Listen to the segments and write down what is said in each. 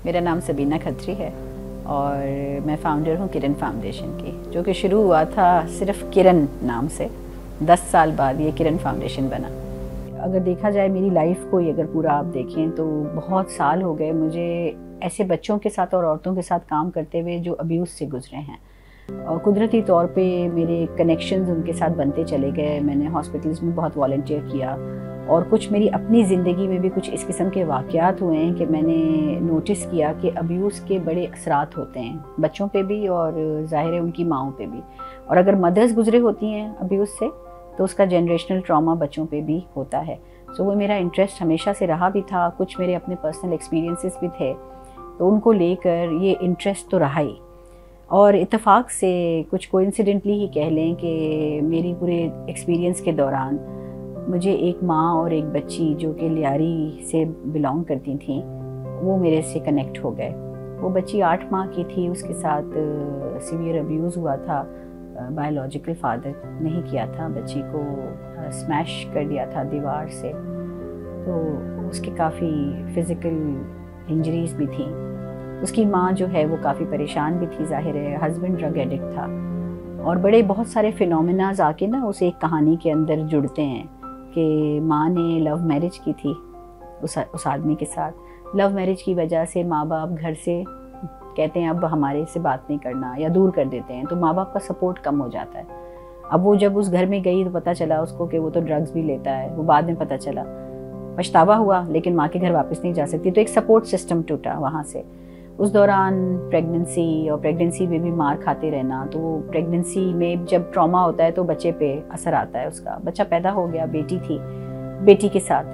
मेरा नाम सबीना खत्री है और मैं फ़ाउंडर हूँ किरण फाउंडेशन की, जो कि शुरू हुआ था सिर्फ किरण नाम से। 10 साल बाद ये किरण फाउंडेशन बना। अगर देखा जाए मेरी लाइफ को अगर पूरा आप देखें तो बहुत साल हो गए मुझे ऐसे बच्चों के साथ और औरतों के साथ काम करते हुए जो अब्यूज़ से गुजरे हैं। और कुदरती तौर पे मेरे कनेक्शंस उनके साथ बनते चले गए। मैंने हॉस्पिटल्स में बहुत वॉलंटियर किया और कुछ मेरी अपनी ज़िंदगी में भी कुछ इस किस्म के वाक़यात हुए हैं कि मैंने नोटिस किया कि अब्यूज़ के बड़े असरात होते हैं बच्चों पे भी और ज़ाहिर है उनकी माँओं पे भी। और अगर मदर्स गुजरे होती हैं अब्यूज़ से तो उसका जनरेशनल ट्रॉमा बच्चों पे भी होता है। सो वो मेरा इंटरेस्ट हमेशा से रहा भी था। कुछ मेरे अपने पर्सनल एक्सपीरियंसेस भी थे तो उनको लेकर ये इंटरेस्ट तो रहा ही। और इत्तेफाक से कुछ कोइंसिडेंटली ही कह लें कि मेरी पूरे एक्सपीरियंस के दौरान मुझे एक माँ और एक बच्ची जो कि लियारी से बिलोंग करती थी वो मेरे से कनेक्ट हो गए। वो बच्ची 8 माह की थी, उसके साथ सीवियर अब्यूज़ हुआ था। बायोलॉजिकल फादर नहीं किया था, बच्ची को स्मैश कर दिया था दीवार से, तो उसके काफ़ी फ़िज़िकल इंजरीज़ भी थी। उसकी माँ जो है वो काफ़ी परेशान भी थी, ज़ाहिर है हस्बैंड ड्रग एडिक्ट था। और बड़े बहुत सारे फिनोमेनाज आके ना उस एक कहानी के अंदर जुड़ते हैं कि माँ ने लव मैरिज की थी उस आदमी के साथ। लव मैरिज की वजह से माँ बाप घर से कहते हैं अब हमारे से बात नहीं करना या दूर कर देते हैं, तो माँ बाप का सपोर्ट कम हो जाता है। अब वो जब उस घर में गई तो पता चला उसको कि वो तो ड्रग्स भी लेता है। वो बाद में पता चला, पछतावा हुआ, लेकिन माँ के घर वापस नहीं जा सकती, तो एक सपोर्ट सिस्टम टूटा वहाँ से। उस दौरान प्रेगनेंसी में भी मार खाते रहना, तो वो प्रेगनेंसी में जब ट्रॉमा होता है तो बच्चे पे असर आता है उसका। बच्चा पैदा हो गया, बेटी थी, बेटी के साथ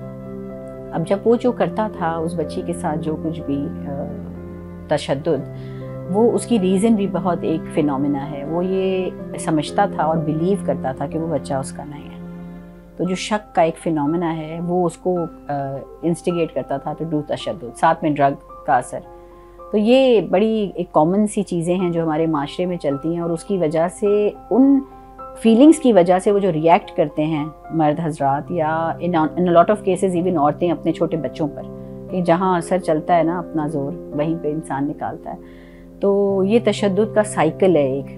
अब जब वो जो करता था उस बच्ची के साथ जो कुछ भी तशद्दुद, वो उसकी रीज़न भी बहुत एक फिनोमिना है। वो ये समझता था और बिलीव करता था कि वो बच्चा उसका नहीं है। तो जो शक का एक फिनोमिना है वो उसको इंस्टिगेट करता था टू डू तशद्दुद, साथ में ड्रग का असर। तो ये बड़ी एक कॉमन सी चीज़ें हैं जो हमारे माशरे में चलती हैं और उसकी वजह से, उन फीलिंग्स की वजह से वो जो रिएक्ट करते हैं मर्द हजरात या in lot of cases even औरतें अपने छोटे बच्चों पर, कि जहाँ असर चलता है ना अपना जोर वहीं पे इंसान निकालता है। तो ये तशद्दुद का साइकिल है एक,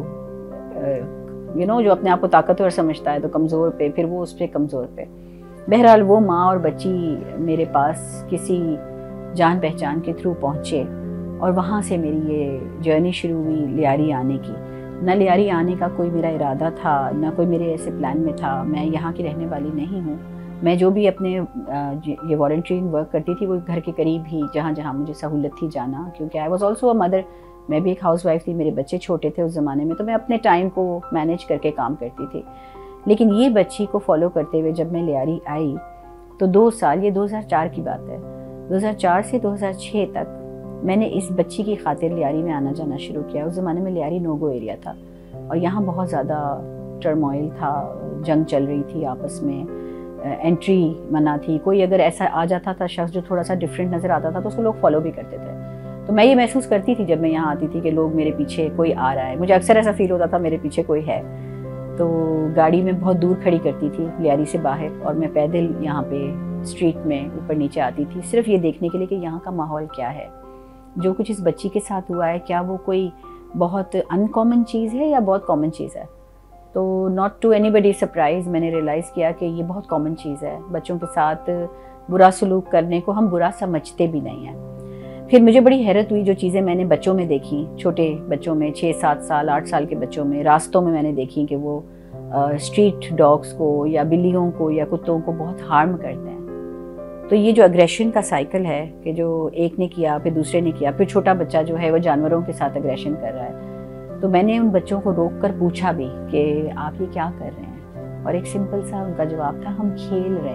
जो जो अपने आप को ताकतवर समझता है तो कमज़ोर पे, फिर वो उस पर कमज़ोर पे। बहरहाल वो माँ और बच्ची मेरे पास किसी जान पहचान के थ्रू पहुँचे और वहाँ से मेरी ये जर्नी शुरू हुई लियारी आने की। न लियारी आने का कोई मेरा इरादा था, न कोई मेरे ऐसे प्लान में था। मैं यहाँ की रहने वाली नहीं हूँ। मैं जो भी अपने ये वॉलंटियरिंग वर्क करती थी वो घर के करीब ही, जहाँ जहाँ मुझे सहूलत थी जाना, क्योंकि I was also a mother. मैं भी एक हाउसवाइफ थी, मेरे बच्चे छोटे थे उस ज़माने में, तो मैं अपने टाइम को मैनेज करके काम करती थी। लेकिन ये बच्ची को फॉलो करते हुए जब मैं लियारी आई तो 2 साल, ये 2004 की बात है, 2004 से 2006 तक मैंने इस बच्ची की खातिर लियारी में आना जाना शुरू किया। उस ज़माने में लियारी नोगो एरिया था और यहाँ बहुत ज़्यादा टर्मोइल था, जंग चल रही थी आपस में, एंट्री मना थी। कोई अगर ऐसा आ जाता था शख्स जो थोड़ा सा डिफरेंट नज़र आता था तो उसको लोग फॉलो भी करते थे। तो मैं ये महसूस करती थी जब मैं यहाँ आती थी कि लोग मेरे पीछे, कोई आ रहा है। मुझे अक्सर ऐसा फील होता था मेरे पीछे कोई है। तो गाड़ी में बहुत दूर खड़ी करती थी लियारी से बाहर और मैं पैदल यहाँ पे स्ट्रीट में ऊपर नीचे आती थी, सिर्फ ये देखने के लिए कि यहाँ का माहौल क्या है, जो कुछ इस बच्ची के साथ हुआ है क्या वो कोई बहुत अनकॉमन चीज़ है या बहुत कॉमन चीज़ है। तो नॉट टू एनीबडी सरप्राइज मैंने रियलाइज़ किया कि ये बहुत कॉमन चीज़ है। बच्चों के साथ बुरा सलूक करने को हम बुरा समझते भी नहीं हैं। फिर मुझे बड़ी हैरत हुई जो चीज़ें मैंने बच्चों में देखी, छोटे बच्चों में, 6-7 साल 8 साल के बच्चों में, रास्तों में मैंने देखी कि वो स्ट्रीट डॉग्स को या बिल्लियों को या कुत्तों को बहुत हार्म करते हैं। तो ये जो अग्रेशन का साइकिल है कि जो एक ने किया फिर दूसरे ने किया, फिर छोटा बच्चा जो है वो जानवरों के साथ अग्रेशन कर रहा है। तो मैंने उन बच्चों को रोक कर पूछा भी कि आप ये क्या कर रहे हैं, और एक सिंपल सा उनका जवाब था, हम खेल रहे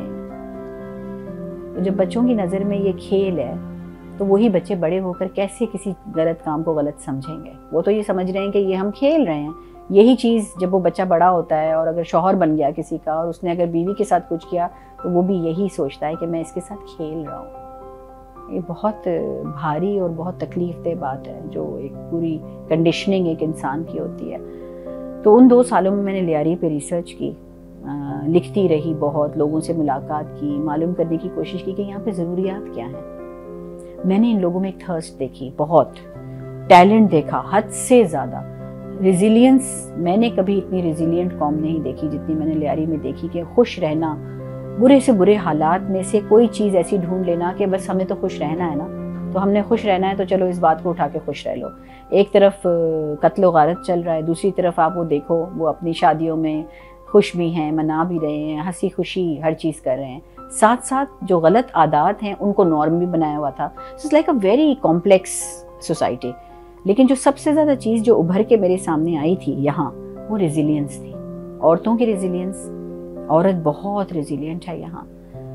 हैं। तो जब बच्चों की नज़र में ये खेल है तो वही बच्चे बड़े होकर कैसे किसी गलत काम को गलत समझेंगे। वो तो ये समझ रहे हैं कि ये हम खेल रहे हैं। यही चीज़ जब वो बच्चा बड़ा होता है और अगर शौहर बन गया किसी का और उसने अगर बीवी के साथ कुछ किया तो वो भी यही सोचता है कि मैं इसके साथ खेल रहा हूँ। ये बहुत भारी और बहुत तकलीफ़देह बात है जो एक पूरी कंडीशनिंग एक इंसान की होती है। तो उन 2 सालों में मैंने लियारी पे रिसर्च की, लिखती रही, बहुत लोगों से मुलाकात की, मालूम करने की कोशिश की कि यहाँ पे ज़रूरियात क्या हैं। मैंने इन लोगों में एक थर्स्ट देखी, बहुत टैलेंट देखा, हद से ज़्यादा रेजिलियंस। मैंने कभी इतनी रेजिलियंट कौम नहीं देखी जितनी मैंने लियारी में देखी, कि खुश रहना, बुरे से बुरे हालात में से कोई चीज़ ऐसी ढूंढ लेना कि बस हमें तो खुश रहना है ना, तो हमने खुश रहना है तो चलो इस बात को उठा के खुश रह लो। एक तरफ कत्ल गारत चल रहा है, दूसरी तरफ आप वो देखो, वो अपनी शादियों में खुश भी हैं, मना भी रहे हैं, हंसी खुशी हर चीज़ कर रहे हैं, साथ साथ जो गलत आदात हैं उनको नॉर्म भी बनाया हुआ था। It's like a very complex society. लेकिन जो सबसे ज़्यादा चीज़ जो उभर के मेरे सामने आई थी यहाँ, वो रेजिलियंस थी, औरतों की रेजिलियंस। औरत बहुत रेजिलियंट है यहाँ,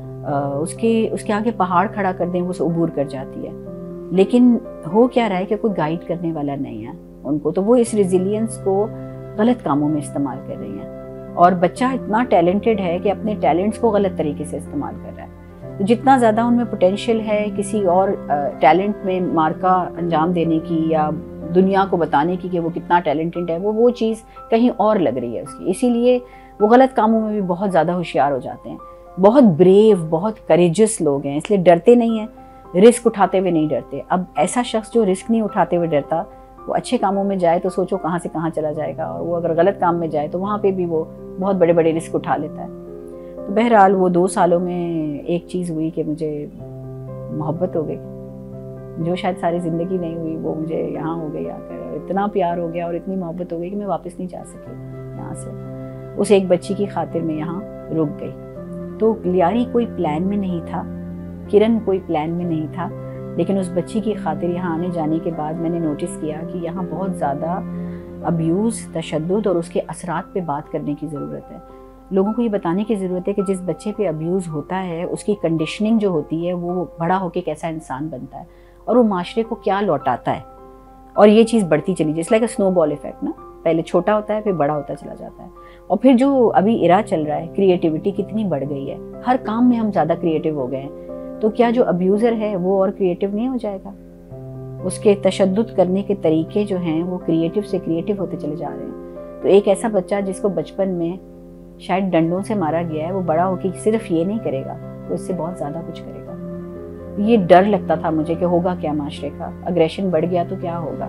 उसके आगे पहाड़ खड़ा कर दें वो उसे अबूर कर जाती है। लेकिन हो क्या रहा है कि कोई गाइड करने वाला नहीं है उनको, तो वो इस रेजिलियंस को गलत कामों में इस्तेमाल कर रही हैं। और बच्चा इतना टैलेंटेड है कि अपने टैलेंट्स को गलत तरीके से इस्तेमाल कर रहा है। तो जितना ज़्यादा उनमें पोटेंशियल है किसी और टैलेंट में मार्का अंजाम देने की या दुनिया को बताने की कि वो कितना टैलेंटेड है, वो चीज़ कहीं और लग रही है उसकी, इसीलिए वो गलत कामों में भी बहुत ज़्यादा होशियार हो जाते हैं। बहुत ब्रेव, बहुत करेजियस लोग हैं, इसलिए डरते नहीं हैं, रिस्क उठाते हुए नहीं डरते। अब ऐसा शख्स जो रिस्क नहीं उठाते हुए डरता, वो अच्छे कामों में जाए तो सोचो कहाँ से कहाँ चला जाएगा, और वो अगर गलत काम में जाए तो वहाँ पे भी वो बहुत बड़े बड़े रिस्क उठा लेता है। तो बहरहाल वो 2 सालों में एक चीज़ हुई कि मुझे मोहब्बत हो गई, जो शायद सारी ज़िंदगी नहीं हुई, वो मुझे यहाँ हो गई आकर। इतना प्यार हो गया और इतनी मोहब्बत हो गई कि मैं वापस नहीं जा सकी यहाँ से। उस एक बच्ची की खातिर मैं यहाँ रुक गई। तो लियारी कोई प्लान में नहीं था, किरण कोई प्लान में नहीं था, लेकिन उस बच्ची की खातिर यहाँ आने जाने के बाद मैंने नोटिस किया कि यहाँ बहुत ज़्यादा अब्यूज़, तशद्दुद और उसके असरात पे बात करने की ज़रूरत है। लोगों को ये बताने की ज़रूरत है कि जिस बच्चे पे अब्यूज़ होता है उसकी कंडीशनिंग जो होती है वो बड़ा होकर कैसा इंसान बनता है और वो माशरे को क्या लौटाता है। और ये चीज़ बढ़ती चली जाए, it's like a snowball effect ना, पहले छोटा होता है फिर बड़ा होता चला जाता है। और फिर जो अभी इरा चल रहा है, क्रिएटिविटी कितनी बढ़ गई है, हर काम में हम ज़्यादा क्रिएटिव हो गए हैं, तो क्या जो अब्यूज़र है वो और क्रिएटिव नहीं हो जाएगा? उसके तशद्दुद करने के तरीके जो हैं वो क्रिएटिव से क्रिएटिव होते चले जा रहे हैं। तो एक ऐसा बच्चा जिसको बचपन में शायद डंडों से मारा गया है, वो बड़ा होकर सिर्फ ये नहीं करेगा, वो इससे बहुत ज़्यादा कुछ करेगा। ये डर लगता था मुझे कि होगा क्या माशरे का, अग्रेशन बढ़ गया तो क्या होगा।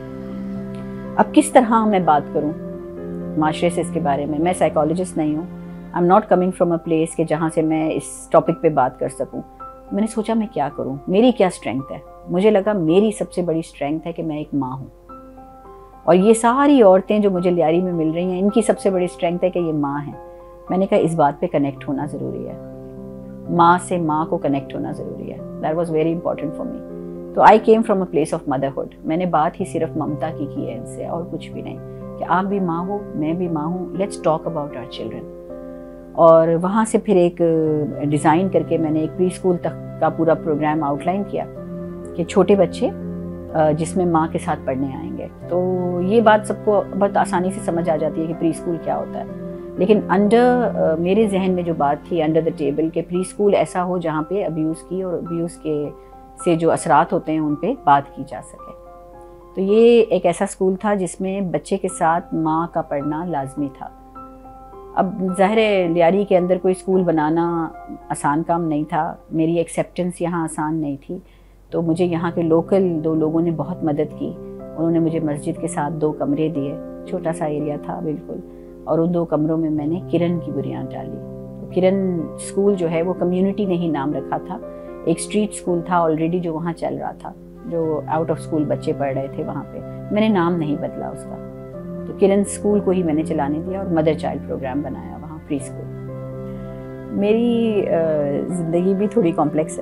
अब किस तरह मैं बात करूं माशरे से इसके बारे में? मैं साइकोलॉजिस्ट नहीं हूँ, I am not coming from a place कि जहाँ से मैं इस टॉपिक पे बात कर सकूँ। मैंने सोचा मैं क्या करूँ, मेरी क्या स्ट्रेंथ है? मुझे लगा मेरी सबसे बड़ी स्ट्रेंथ है कि मैं एक माँ हूँ, और ये सारी औरतें जो मुझे लियारी में मिल रही हैं इनकी सबसे बड़ी स्ट्रेंथ है कि ये माँ हैं। मैंने कहा इस बात पे कनेक्ट होना ज़रूरी है, माँ से माँ को कनेक्ट होना ज़रूरी है। That was very important for me. तो I came from a place of motherhood. मैंने बात ही सिर्फ ममता की है इनसे, और कुछ भी नहीं, कि आप भी माँ हो, मैं भी माँ हूँ, let's talk about our children. और वहाँ से फिर एक डिज़ाइन करके मैंने एक प्री स्कूल तक का पूरा प्रोग्राम आउटलाइन किया कि छोटे बच्चे जिसमें माँ के साथ पढ़ने आएंगे। तो ये बात सबको बहुत आसानी से समझ आ जाती है कि प्री स्कूल क्या होता है, लेकिन अंडर मेरे जहन में जो बात थी अंडर द टेबल के प्री स्कूल ऐसा हो जहाँ पे अब्यूज़ की और अब्यूज़ के से जो असरात होते हैं उन पे बात की जा सके। तो ये एक ऐसा स्कूल था जिसमें बच्चे के साथ माँ का पढ़ना लाजमी था। अब ज़ाहिर है लियारी के अंदर कोई स्कूल बनाना आसान काम नहीं था, मेरी एक्सेप्टेंस यहाँ आसान नहीं थी, तो मुझे यहाँ के लोकल 2 लोगों ने बहुत मदद की। उन्होंने मुझे मस्जिद के साथ 2 कमरे दिए, छोटा सा एरिया था बिल्कुल, और उन 2 कमरों में मैंने किरण की बुनियाद डाली। तो किरण स्कूल जो है वो कम्युनिटी ने ही नाम रखा था, एक स्ट्रीट स्कूल था ऑलरेडी जो वहाँ चल रहा था, जो आउट ऑफ स्कूल बच्चे पढ़ रहे थे वहाँ पे, मैंने नाम नहीं बदला उसका। तो किरण स्कूल को ही मैंने चलाने दिया और मदर चाइल्ड प्रोग्राम बनाया वहाँ प्री स्कूल। मेरी ज़िंदगी भी थोड़ी कॉम्प्लेक्स है,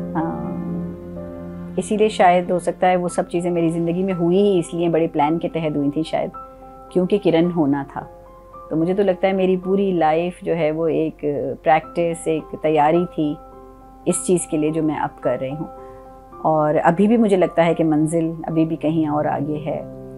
इसीलिए शायद हो सकता है वो सब चीज़ें मेरी ज़िंदगी में हुई ही इसलिए बड़े प्लान के तहत हुई थी शायद, क्योंकि किरण होना था। तो मुझे तो लगता है मेरी पूरी लाइफ जो है वो एक प्रैक्टिस, एक तैयारी थी इस चीज़ के लिए जो मैं अब कर रही हूँ। और अभी भी मुझे लगता है कि मंजिल अभी भी कहीं और आगे है।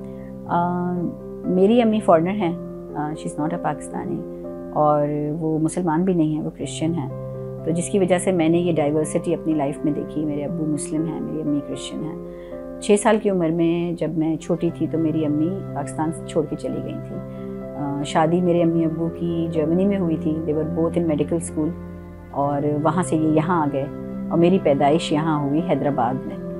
मेरी अम्मी फॉरेनर हैं, she is not a Pakistani, और वो मुसलमान भी नहीं है, वो क्रिश्चियन हैं। तो जिसकी वजह से मैंने ये डाइवर्सिटी अपनी लाइफ में देखी। मेरे अब्बू मुस्लिम हैं, मेरी अम्मी क्रिश्चियन हैं। 6 साल की उम्र में जब मैं छोटी थी तो मेरी अम्मी पाकिस्तान से छोड़ के चली गई थी। शादी मेरे अम्मी अब्बू की जर्मनी में हुई थी, they were both in medical school, और वहाँ से ये यहाँ आ गए और मेरी पैदाइश यहाँ हुई हैदराबाद में।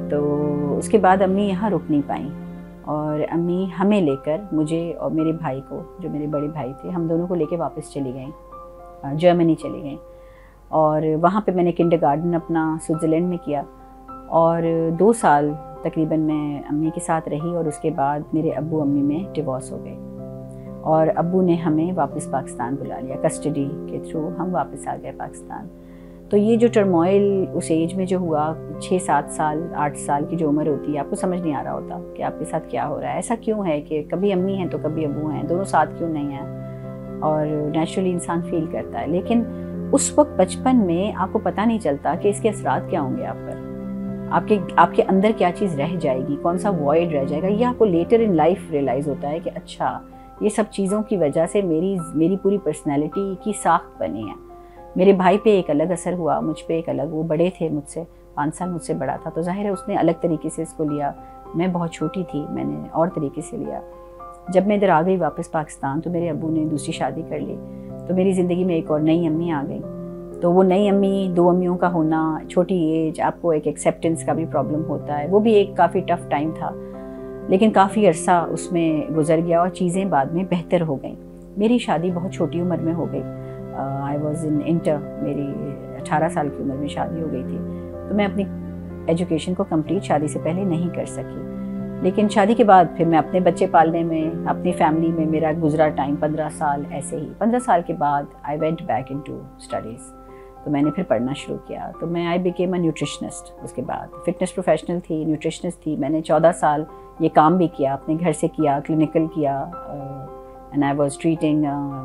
तो उसके बाद अम्मी यहाँ रुक नहीं पाई और अम्मी हमें लेकर, मुझे और मेरे भाई को, जो मेरे बड़े भाई थे, हम दोनों को लेके वापस चली गई, जर्मनी चली गई। और वहाँ पे मैंने किंडरगार्टन अपना स्विट्ज़रलैंड में किया और 2 साल तकरीबन मैं अम्मी के साथ रही। और उसके बाद मेरे अब्बू अम्मी में डिवोर्स हो गए और अब्बू ने हमें वापस पाकिस्तान बुला लिया, कस्टडी के थ्रू हम वापस आ गए पाकिस्तान। तो ये जो टर्मोइल उस एज में जो हुआ, 6-7 साल 8 साल की जो उम्र होती है, आपको समझ नहीं आ रहा होता कि आपके साथ क्या हो रहा है, ऐसा क्यों है कि कभी अम्मी हैं तो कभी अब्बू हैं, दोनों साथ क्यों नहीं हैं, और नेचुरली इंसान फील करता है। लेकिन उस वक्त बचपन में आपको पता नहीं चलता कि इसके असरात क्या होंगे आप पर, आपके अंदर क्या चीज़ रह जाएगी, कौन सा वॉइड रह जाएगा। ये आपको लेटर इन लाइफ रियलाइज़ होता है कि अच्छा, ये सब चीज़ों की वजह से मेरी पूरी पर्सनैलिटी की साख्त बनी है। मेरे भाई पे एक अलग असर हुआ, मुझ पे एक अलग, वो बड़े थे मुझसे, 5 साल मुझसे बड़ा था, तो जाहिर है उसने अलग तरीके से इसको लिया। मैं बहुत छोटी थी, मैंने और तरीके से लिया। जब मैं इधर आ गई वापस पाकिस्तान, तो मेरे अब्बू ने दूसरी शादी कर ली, तो मेरी ज़िंदगी में एक और नई अम्मी आ गई। तो वो नई अम्मी, 2 अम्मियों का होना, छोटी एज, आपको एक एक्सेप्टेंस का भी प्रॉब्लम होता है। वो भी एक काफ़ी टफ़ टाइम था, लेकिन काफ़ी अरसा उसमें गुजर गया और चीज़ें बाद में बेहतर हो गई। मेरी शादी बहुत छोटी उम्र में हो गई, आई वॉज इन इंटर, मेरी 18 साल की उम्र में शादी हो गई थी। तो मैं अपनी एजुकेशन को कंप्लीट शादी से पहले नहीं कर सकी। लेकिन शादी के बाद फिर मैं अपने बच्चे पालने में, अपनी फैमिली में मेरा गुजरा टाइम 15 साल ऐसे ही। 15 साल के बाद I went back into studies, तो मैंने फिर पढ़ना शुरू किया। तो मैं आई बिकेम अ न्यूट्रिशनिस्ट। उसके बाद फिटनेस प्रोफेशनल थी, न्यूट्रिशनिस्ट थी। मैंने 14 साल ये काम भी किया, अपने घर से किया, क्लिनिकल किया, and I was treating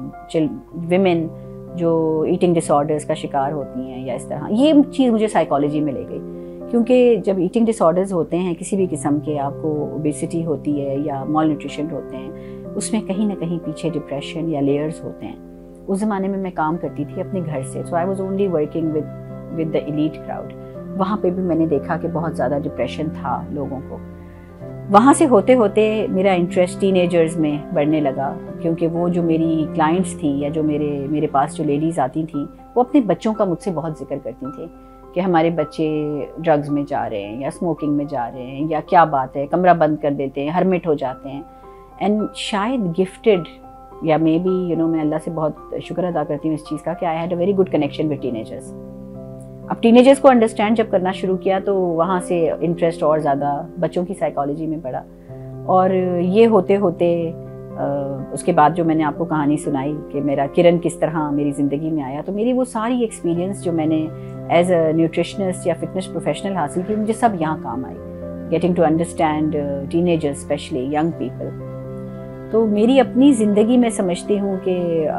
women जो ईटिंग डिसऑर्डर्स का शिकार होती हैं या इस तरह। ये चीज़ मुझे साइकोलॉजी में ले गई, क्योंकि जब ईटिंग डिसऑर्डर्स होते हैं किसी भी किस्म के, आपको ओबेसिटी होती है या मॉल न्यूट्रिशन होते हैं, उसमें कहीं ना कहीं पीछे डिप्रेशन या लेयर्स होते हैं। उस ज़माने में मैं काम करती थी अपने घर से, so I was only working with the elite crowd. वहाँ पे भी मैंने देखा कि बहुत ज़्यादा डिप्रेशन था लोगों को। वहाँ से होते होते मेरा इंटरेस्ट टीनेजर्स में बढ़ने लगा, क्योंकि वो जो मेरी क्लाइंट्स थी या जो मेरे पास जो लेडीज़ आती थी, वो अपने बच्चों का मुझसे बहुत जिक्र करती थी कि हमारे बच्चे ड्रग्स में जा रहे हैं या स्मोकिंग में जा रहे हैं, या क्या बात है, कमरा बंद कर देते हैं, हर्मिट हो जाते हैं। एंड शायद गिफ्टेड या मे बी मैं अल्लाह से बहुत शुक्र अदा करती हूँ इस चीज़ का कि I had a very good connection with teenagers. अब टीनेजर्स को अंडरस्टैंड जब करना शुरू किया, तो वहाँ से इंटरेस्ट और ज़्यादा बच्चों की साइकोलॉजी में बढ़ा। और ये होते होते उसके बाद जो मैंने आपको कहानी सुनाई कि मेरा किरण किस तरह मेरी ज़िंदगी में आया, तो मेरी वो सारी एक्सपीरियंस जो मैंने एज अ न्यूट्रिशनिस्ट या फिटनेस प्रोफेशनल हासिल की, मुझे सब यहाँ काम आई। Getting to understand teenagers, specially young people. तो मेरी अपनी ज़िंदगी में समझती हूँ कि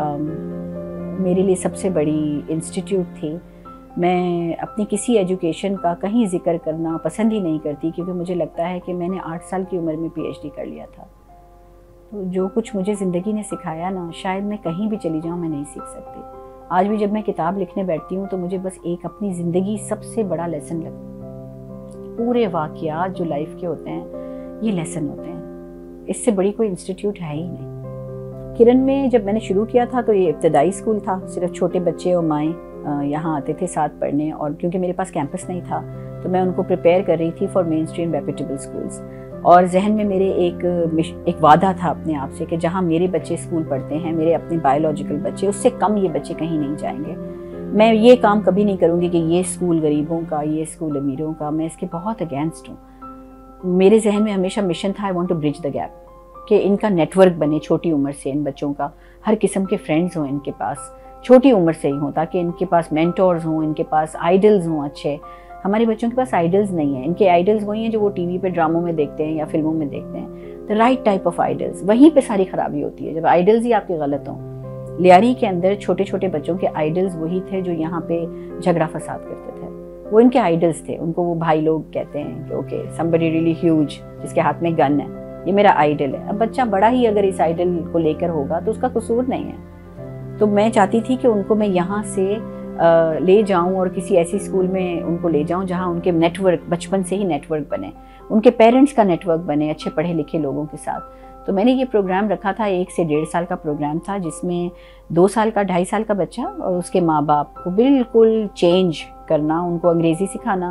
मेरे लिए सबसे बड़ी इंस्टीट्यूट थी। मैं अपनी किसी एजुकेशन का कहीं जिक्र करना पसंद ही नहीं करती, क्योंकि मुझे लगता है कि मैंने 8 साल की उम्र में PhD कर लिया था। तो जो कुछ मुझे ज़िंदगी ने सिखाया ना, शायद मैं कहीं भी चली जाऊँ मैं नहीं सीख सकती। आज भी जब मैं किताब लिखने बैठती हूँ तो मुझे बस एक अपनी ज़िंदगी सबसे बड़ा लेसन लगता। पूरे वाक़यात जो लाइफ के होते हैं ये लेसन होते हैं, इससे बड़ी कोई इंस्टीट्यूट है ही नहीं। किरण में जब मैंने शुरू किया था तो ये इब्तदाई स्कूल था, सिर्फ छोटे बच्चे और माएँ यहाँ आते थे साथ पढ़ने। और क्योंकि मेरे पास कैंपस नहीं था तो मैं उनको प्रिपेयर कर रही थी for mainstream reputable schools. और जहन में मेरे एक वादा था अपने आप से कि जहाँ मेरे बच्चे स्कूल पढ़ते हैं, मेरे अपने बायोलॉजिकल बच्चे, उससे कम ये बच्चे कहीं नहीं जाएंगे। मैं ये काम कभी नहीं करूँगी कि ये स्कूल गरीबों का, ये स्कूल अमीरों का। मैं इसके बहुत अगेंस्ट हूँ। मेरे जहन में हमेशा मिशन था, I want to bridge the gap, कि इनका नेटवर्क बने छोटी उम्र से, इन बच्चों का हर किस्म के फ्रेंड्स हों इनके पास, छोटी उम्र से ही हों, ताकि इनके पास मेंटोर्स हों, इनके पास आइडल्स हों अच्छे। हमारे बच्चों के पास आइडल्स नहीं है। इनके आइडल्स वही हैं जो वो टीवी पे ड्रामों में देखते हैं या फिल्मों में देखते हैं। The right type of idols, वहीं पे सारी खराबी होती है, जब आइडल्स ही आपके गलत हों। लियारी के अंदर छोटे छोटे बच्चों के आइडल्स वही थे जो यहाँ पे झगड़ा फसाद करते थे। वो इनके आइडल्स थे, उनको वो भाई लोग कहते हैं कि ओके समबडी रियली ह्यूज जिसके हाथ में गन है, ये मेरा आइडल है। अब बच्चा बड़ा ही अगर इस आइडल को लेकर होगा तो उसका कसूर नहीं है। तो मैं चाहती थी कि उनको मैं यहाँ से ले जाऊं और किसी ऐसी स्कूल में उनको ले जाऊं जहां उनके नेटवर्क बचपन से ही नेटवर्क बने, उनके पेरेंट्स का नेटवर्क बने अच्छे पढ़े लिखे लोगों के साथ। तो मैंने ये प्रोग्राम रखा था, 1 से 1.5 साल का प्रोग्राम था, जिसमें 2 साल का 2.5 साल का बच्चा और उसके माँ बाप को बिल्कुल चेंज करना, उनको अंग्रेज़ी सिखाना,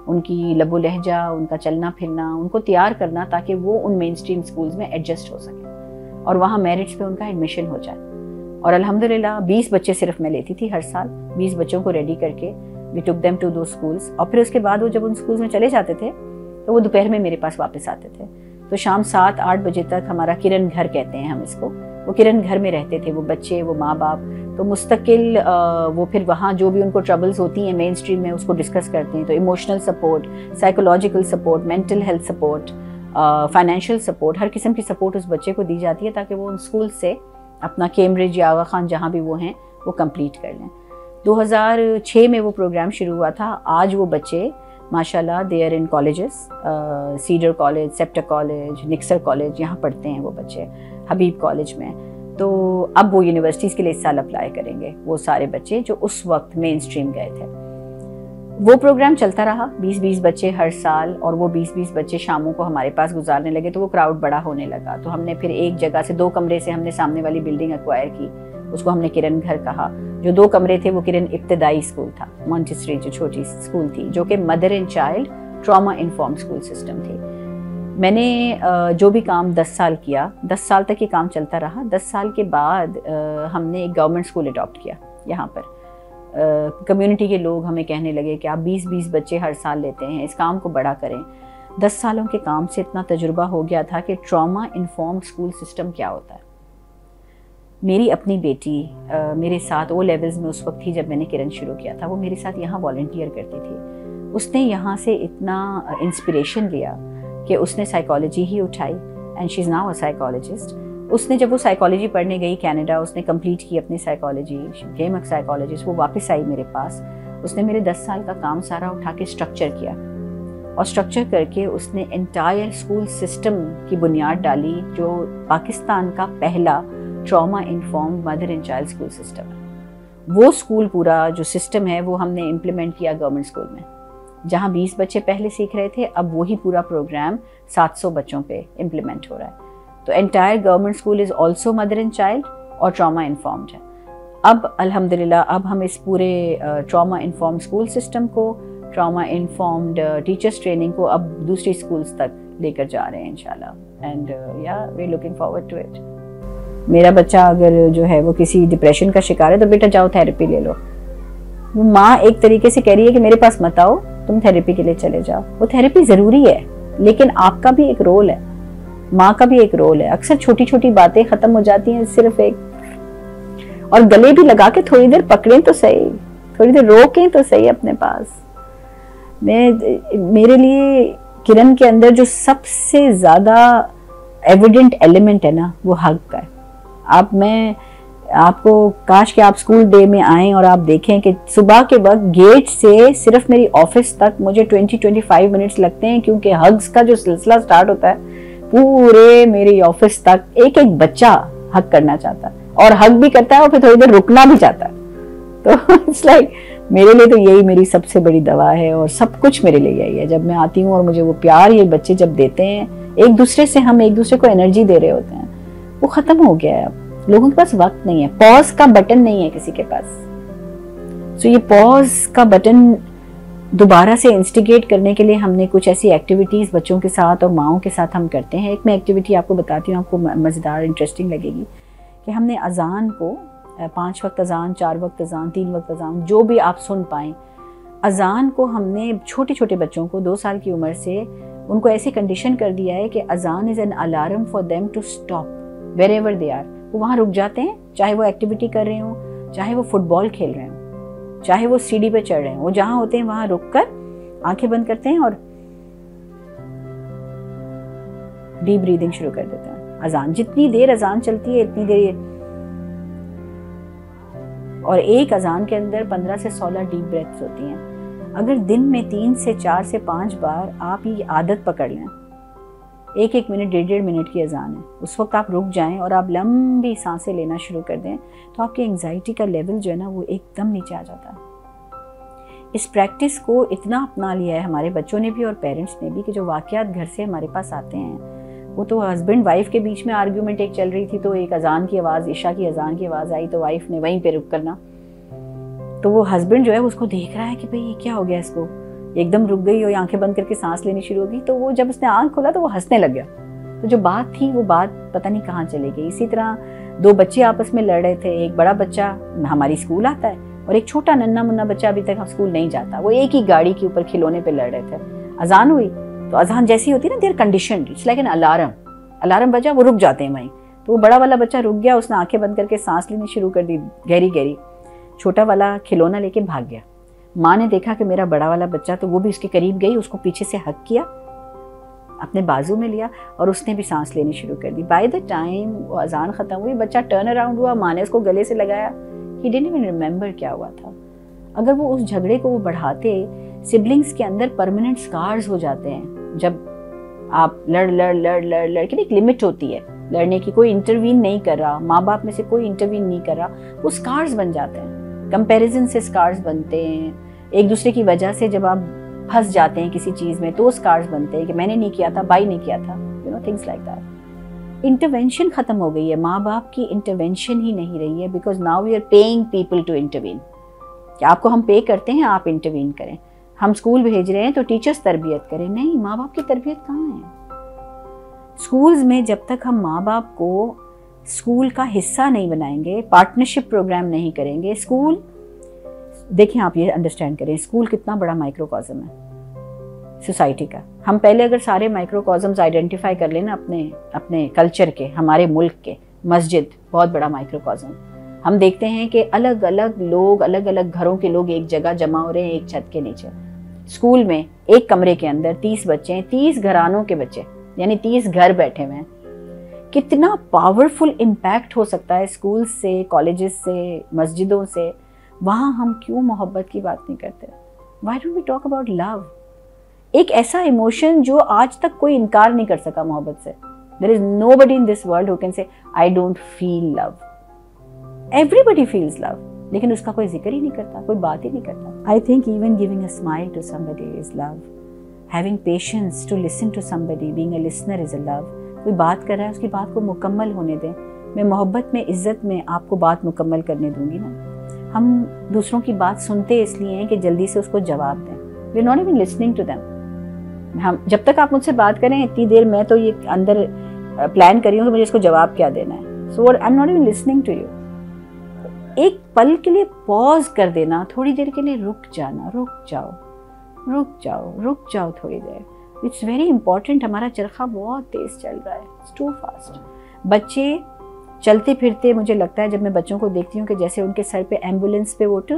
उनकी लबो लहजा, उनका चलना फिरना, उनको तैयार करना ताकि वो उन मेन स्ट्रीम स्कूल्स में एडजस्ट हो सके और वहाँ मेरिट्स पे उनका एडमिशन हो जाए। और अल्हम्दुलिल्लाह 20 बच्चे सिर्फ मैं लेती थी हर साल, 20 बच्चों को रेडी करके वी टुक देम टू दो स्कूल्स। और फिर उसके बाद वो जब उन स्कूल्स में चले जाते थे तो वो दोपहर में मेरे पास वापस आते थे। तो शाम 7-8 बजे तक हमारा किरण घर कहते हैं हम इसको, वो किरण घर में रहते थे वो बच्चे, वो माँ बाप। तो मुस्तकिल वो फिर वहाँ जो भी उनको ट्रबल्स होती हैं मेन स्ट्रीम में उसको डिस्कस करते हैं। तो emotional support, psychological support, mental health support, financial support, हर किस्म की सपोर्ट उस बच्चे को दी जाती है ताकि वो उन स्कूल से अपना कैम्ब्रिज या आगा खान जहाँ भी वो हैं वो कंप्लीट कर लें। 2006 में वो प्रोग्राम शुरू हुआ था। आज वो बच्चे माशाल्लाह they are in colleges, Cedar college, सेप्टा कॉलेज, निक्सर कॉलेज, यहाँ पढ़ते हैं वो बच्चे, हबीब कॉलेज में। तो अब वो यूनिवर्सिटीज़ के लिए इस साल अप्लाई करेंगे वो सारे बच्चे जो उस वक्त मेन स्ट्रीम गए थे। वो प्रोग्राम चलता रहा, 20-20 बच्चे हर साल, और वो 20-20 बच्चे शामों को हमारे पास गुजारने लगे तो वो क्राउड बड़ा होने लगा। तो हमने फिर एक जगह से 2 कमरे से हमने सामने वाली बिल्डिंग एक्वायर की, उसको हमने किरण घर कहा। जो 2 कमरे थे वो किरण इब्तदाई स्कूल था, मॉन्टेसरी जो छोटी स्कूल थी, जो कि mother and child trauma inform school system थी। मैंने जो भी काम 10 साल किया, 10 साल तक ये काम चलता रहा। 10 साल के बाद हमने एक गवर्नमेंट स्कूल अडॉप्ट किया यहाँ पर। कम्युनिटी के लोग हमें कहने लगे कि आप 20-20 बच्चे हर साल लेते हैं, इस काम को बड़ा करें। 10 सालों के काम से इतना तजुर्बा हो गया था कि ट्रॉमा इन्फॉर्म स्कूल सिस्टम क्या होता है। मेरी अपनी बेटी मेरे साथ ओ लेवल्स में उस वक्त थी जब मैंने किरण शुरू किया था, वो मेरे साथ यहाँ वॉलंटियर करती थी। उसने यहाँ से इतना इंस्पिरेशन लिया कि उसने साइकोलॉजी ही उठाई and she is now a psychologist. उसने जब वो साइकोलॉजी पढ़ने गई कनाडा, उसने कंप्लीट की अपनी साइकोलॉजी, गेम अ साइकोलॉजिस्ट। वो वापस आई मेरे पास, उसने मेरे 10 साल का काम सारा उठा के स्ट्रक्चर किया और स्ट्रक्चर करके उसने एंटायर स्कूल सिस्टम की बुनियाद डाली, जो पाकिस्तान का पहला trauma informed mother and child school system है। वो स्कूल पूरा जो सिस्टम है वो हमने इम्प्लीमेंट किया गवर्नमेंट स्कूल में। जहाँ 20 बच्चे पहले सीख रहे थे, अब वही पूरा प्रोग्राम 700 बच्चों पे इम्प्लीमेंट हो रहा है। तो entire government school is also mother and child और ट्रॉमा इन्फॉर्म्ड है। अब अल्हम्दुलिल्लाह अब हम इस पूरे ट्रॉमा इन्फॉर्म्ड स्कूल सिस्टम को, ट्रॉमा इन्फॉर्म्ड टीचर्स ट्रेनिंग को अब दूसरी स्कूल्स तक लेकर जा रहे हैं इंशाल्लाह। And yeah we looking forward to it. मेरा बच्चा अगर जो है वो किसी डिप्रेशन का शिकार है तो बेटा जाओ थेरेपी ले लो। वो माँ एक तरीके से कह रही है कि मेरे पास मत आओ, तुम थेरेपी के लिए चले जाओ। वो थेरेपी ज़रूरी है, लेकिन आपका भी एक रोल है, माँ का भी एक रोल है। अक्सर छोटी छोटी बातें ख़त्म हो जाती हैं सिर्फ एक, और गले भी लगा के थोड़ी देर पकड़ें तो सही, थोड़ी देर रोकें तो सही अपने पास। मेरे लिए किरण के अंदर जो सबसे ज़्यादा एविडेंट एलिमेंट है ना, वो हग का है। मैं आपको काश कि आप स्कूल डे में आएँ और आप देखें कि सुबह के वक्त गेट से सिर्फ मेरी ऑफिस तक मुझे 20-25 मिनट्स लगते हैं, क्योंकि हग्स का जो सिलसिला स्टार्ट होता है पूरे मेरी ऑफिस तक एक एक बच्चा हग करना चाहता है, और हग भी करता है और फिर थोड़ी देर रुकना भी चाहता है। तो इट्स लाइक मेरे लिए तो यही मेरी सबसे बड़ी दवा है, और सब कुछ मेरे लिए यही है। जब मैं आती हूँ और मुझे वो प्यार ये बच्चे जब देते हैं, एक दूसरे से हम एक दूसरे को एनर्जी दे रहे होते हैं, वो खत्म हो गया है। अब लोगों के पास वक्त नहीं है, पॉज का बटन नहीं है किसी के पास। सो ये पॉज का बटन दोबारा से इंस्टिगेट करने के लिए हमने कुछ ऐसी एक्टिविटीज़ बच्चों के साथ और माओं के साथ हम करते हैं। एक मैं एक्टिविटी आपको बताती हूँ, आपको मज़ेदार इंटरेस्टिंग लगेगी, कि हमने अजान को 5 वक्त अजान, 4 वक्त अजान, 3 वक्त अजान, जो भी आप सुन पाएँ, अजान को हमने छोटे छोटे बच्चों को 2 साल की उम्र से उनको ऐसी कंडीशन कर दिया है कि अजान is an alarm for them to stop wherever they are. वो वहाँ रुक जाते हैं, चाहे वो एक्टिविटी कर रहे हों, चाहे वो फुटबॉल खेल रहे हों, चाहे वो सीढ़ी पे चढ़ रहे हैं, वो जहाँ होते हैं वहाँ रुक कर आंखें बंद करते हैं और डीप ब्रीदिंग शुरू कर देते हैं। अजान जितनी देर अजान चलती है इतनी देर, और एक अजान के अंदर 15 से 16 डीप ब्रेथ्स होती हैं। अगर दिन में 3 से 4 से 5 बार आप ये आदत पकड़ लें, 1-1 मिनट 1.5 मिनट की अजान है, उस वक्त आप रुक जाएं और आप लंबी सांसें लेना शुरू कर दें, तो आपकी एंजाइटी का लेवल जो है ना वो एकदम नीचे आ जाता है। इस प्रैक्टिस को इतना अपना लिया है हमारे बच्चों ने भी और पेरेंट्स ने भी, कि जो वाक़यात घर से हमारे पास आते हैं, वो तो हस्बैंड वाइफ के बीच में आर्ग्यूमेंट एक चल रही थी, तो एक अजान की आवाज़, इशा की अजान की आवाज़ आई, तो वाइफ ने वहीं पे रुक करना, तो वो हस्बैंड जो है उसको देख रहा है कि भाई ये क्या हो गया इसको, एकदम रुक गई और आंखें बंद करके सांस लेनी शुरू हो गई। तो वो जब उसने आंख खोला तो वो हंसने लग गया। तो जो बात थी वो बात पता नहीं कहाँ चली गई। इसी तरह दो बच्चे आपस में लड़ रहे थे। एक बड़ा बच्चा हमारी स्कूल आता है और एक छोटा नन्ना मुन्ना बच्चा अभी तक स्कूल नहीं जाता। वो एक ही गाड़ी के ऊपर खिलौने पे लड़ रहे थे। अजान हुई तो अजान जैसी होती है ना, their condition, it's like an alarm बजा, वो रुक जाते हैं वहीं। तो वो बड़ा वाला बच्चा रुक गया, उसने आंखें बंद करके सांस लेनी शुरू कर दी गहरी गहरी। छोटा वाला खिलौना लेके भाग गया। माँ ने देखा कि मेरा बड़ा वाला बच्चा, तो वो भी उसके करीब गई, उसको पीछे से हक किया, अपने बाजू में लिया और उसने भी सांस लेनी शुरू कर दी। बाय द टाइम वो अजान खत्म हुई, बच्चा टर्न अराउंड हुआ, माँ ने उसको गले से लगाया। ही डिडंट इवन रिमेंबर क्या हुआ था। अगर वो उस झगड़े को वो बढ़ाते, सिबलिंग्स के अंदर परमानेंट स्कार्स हो जाते हैं। जब आप लड़ के एक लिमिट होती है लड़ने की, कोई इंटरवीन नहीं कर रहा, माँ बाप में से कोई इंटरवीन नहीं कर रहा, वो स्कार्स बन जाते हैं। कंपैरिजन से स्कार्स बनते हैं, एक दूसरे की वजह से जब आप फंस जाते हैं किसी चीज में तो स्कार्स बनते हैं कि मैंने नहीं किया था, भाई ने किया था, you know, things like that. Intervention खत्म हो गई है, माँ बाप की इंटरवेंशन ही नहीं रही है, because now we are paying people to intervene. कि आपको हम पे करते हैं, आप इंटरवीन करें। हम स्कूल भेज रहे हैं तो टीचर्स तरबियत करें, नहीं, माँ बाप की तरबियत कहाँ है। स्कूल्स में जब तक हम माँ बाप को स्कूल का हिस्सा नहीं बनाएंगे, पार्टनरशिप प्रोग्राम नहीं करेंगे, स्कूल, देखिए आप ये अंडरस्टैंड करें, स्कूल कितना बड़ा माइक्रोकॉज्म है सोसाइटी का। हम पहले अगर सारे माइक्रोकॉज्म्स आइडेंटिफाई कर लेना अपने कल्चर के, हमारे मुल्क के, मस्जिद बहुत बड़ा माइक्रोकॉज्म। हम देखते हैं कि अलग अलग लोग, अलग अलग घरों के लोग एक जगह जमा हो रहे हैं एक छत के नीचे। स्कूल में एक कमरे के अंदर 30 बच्चे हैं, 30 घरानों के बच्चे, यानी 30 घर बैठे हुए हैं। कितना पावरफुल इम्पैक्ट हो सकता है स्कूल से, कॉलेजेस से, मस्जिदों से। वहाँ हम क्यों मोहब्बत की बात नहीं करते? Why don't we talk about love? एक ऐसा इमोशन जो आज तक कोई इनकार नहीं कर सका मोहब्बत से। There is nobody in this world who can say I don't feel love. Everybody feels love, लेकिन उसका कोई जिक्र ही नहीं करता, कोई बात ही नहीं करता। I think even giving a smile to somebody is love. Having patience to listen to somebody, being a listener is a love. कोई बात कर रहा है, उसकी बात को मुकम्मल होने दें। मैं मोहब्बत में, इज्जत में आपको बात मुकम्मल करने दूंगी ना। हम दूसरों की बात सुनते इसलिए हैं कि जल्दी से उसको जवाब दें। We are not even listening to them. हम जब तक आप मुझसे बात करें इतनी देर मैं तो ये अंदर प्लान कर रही हूँ कि मुझे इसको जवाब क्या देना है। So I am not even listening to you. एक पल के लिए पॉज कर देना, थोड़ी देर के लिए रुक जाना, रुक जाओ थोड़ी देर। It's very important. हमारा चरखा बहुत तेज चल रहा है, इट्स टू फास्ट। बच्चे चलते फिरते, मुझे लगता है जब मैं बच्चों को देखती हूँ कि जैसे उनके सर पे एम्बुलेंस पे वो,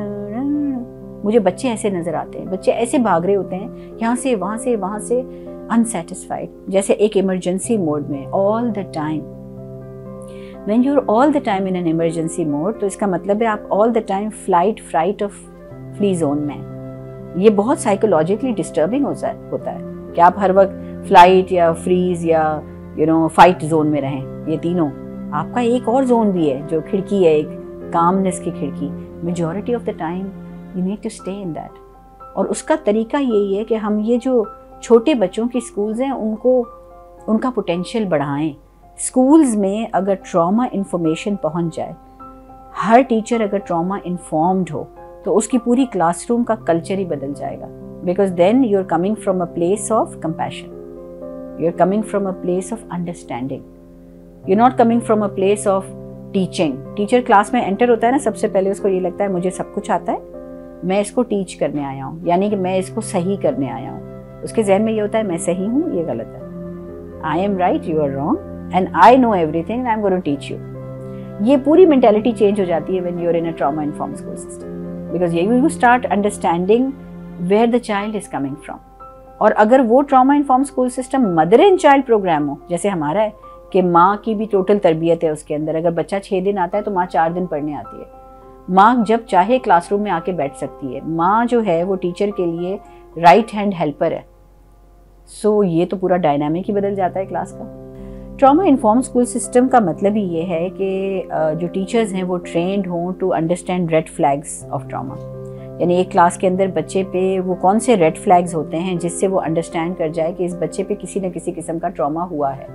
मुझे बच्चे ऐसे नजर आते हैं। बच्चे ऐसे भाग रहे होते हैं यहाँ से वहाँ से, अनसेटिस्फाइड, जैसे एक इमरजेंसी मोड में all the time. When you are all the time in an emergency mode, तो इसका मतलब है आप ऑल द टाइम फ्लाइट और फ्ली जोन में। ये बहुत साइकोलॉजिकली डिस्टर्बिंग होता है कि आप हर वक्त फ्लाइट या फ्रीज या फाइट जोन में रहें। ये तीनों, आपका एक और जोन भी है जो खिड़की है, एक कामनेस की खिड़की। Majority of the time you need to stay in that. और उसका तरीका यही है कि हम ये जो छोटे बच्चों की स्कूल्स हैं उनका पोटेंशियल बढ़ाएं। स्कूल्स में अगर ट्रॉमा इन्फॉर्मेशन पहुंच जाए, हर टीचर अगर ट्रॉमा इन्फॉर्म्ड हो, तो उसकी पूरी क्लासरूम का कल्चर ही बदल जाएगा। Because then you are coming from a place of compassion, you are coming from a place of understanding, you are not coming from a place of teaching. Teacher class में enter होता है ना, सबसे पहले उसको ये लगता है मुझे सब कुछ आता है, मैं इसको टीच करने आया हूँ, यानी कि मैं इसको सही करने आया हूँ। उसके जहन में ये होता है मैं सही हूँ, ये गलत है, I am right, you are wrong, and I know everything and I am going to teach you. ये पूरी मेंटालिटी चेंज हो जाती है when you are in a trauma informed school system, because you start understanding where the child is coming from. और अगर वो trauma informed school system mother and child program हो, जैसे हमारा है कि माँ की भी टोटल तरबियत है उसके अंदर। अगर बच्चा 6 दिन आता है तो माँ 4 दिन पढ़ने आती है। माँ जब चाहे क्लासरूम में आके बैठ सकती है। माँ जो है वो टीचर के लिए राइट हैंड हेल्पर है। सो ये तो पूरा डायनामिक ही बदल जाता है क्लास का। ट्रॉमा इन्फॉर्म स्कूल सिस्टम का मतलब ही ये है कि जो टीचर्स हैं वो ट्रेंड हों to understand red flags of trauma. यानी एक क्लास के अंदर बच्चे पे वो कौन से रेड फ्लैग्स होते हैं जिससे वो अंडरस्टैंड कर जाए कि इस बच्चे पे किसी न किसी किस्म का ट्रॉमा हुआ है।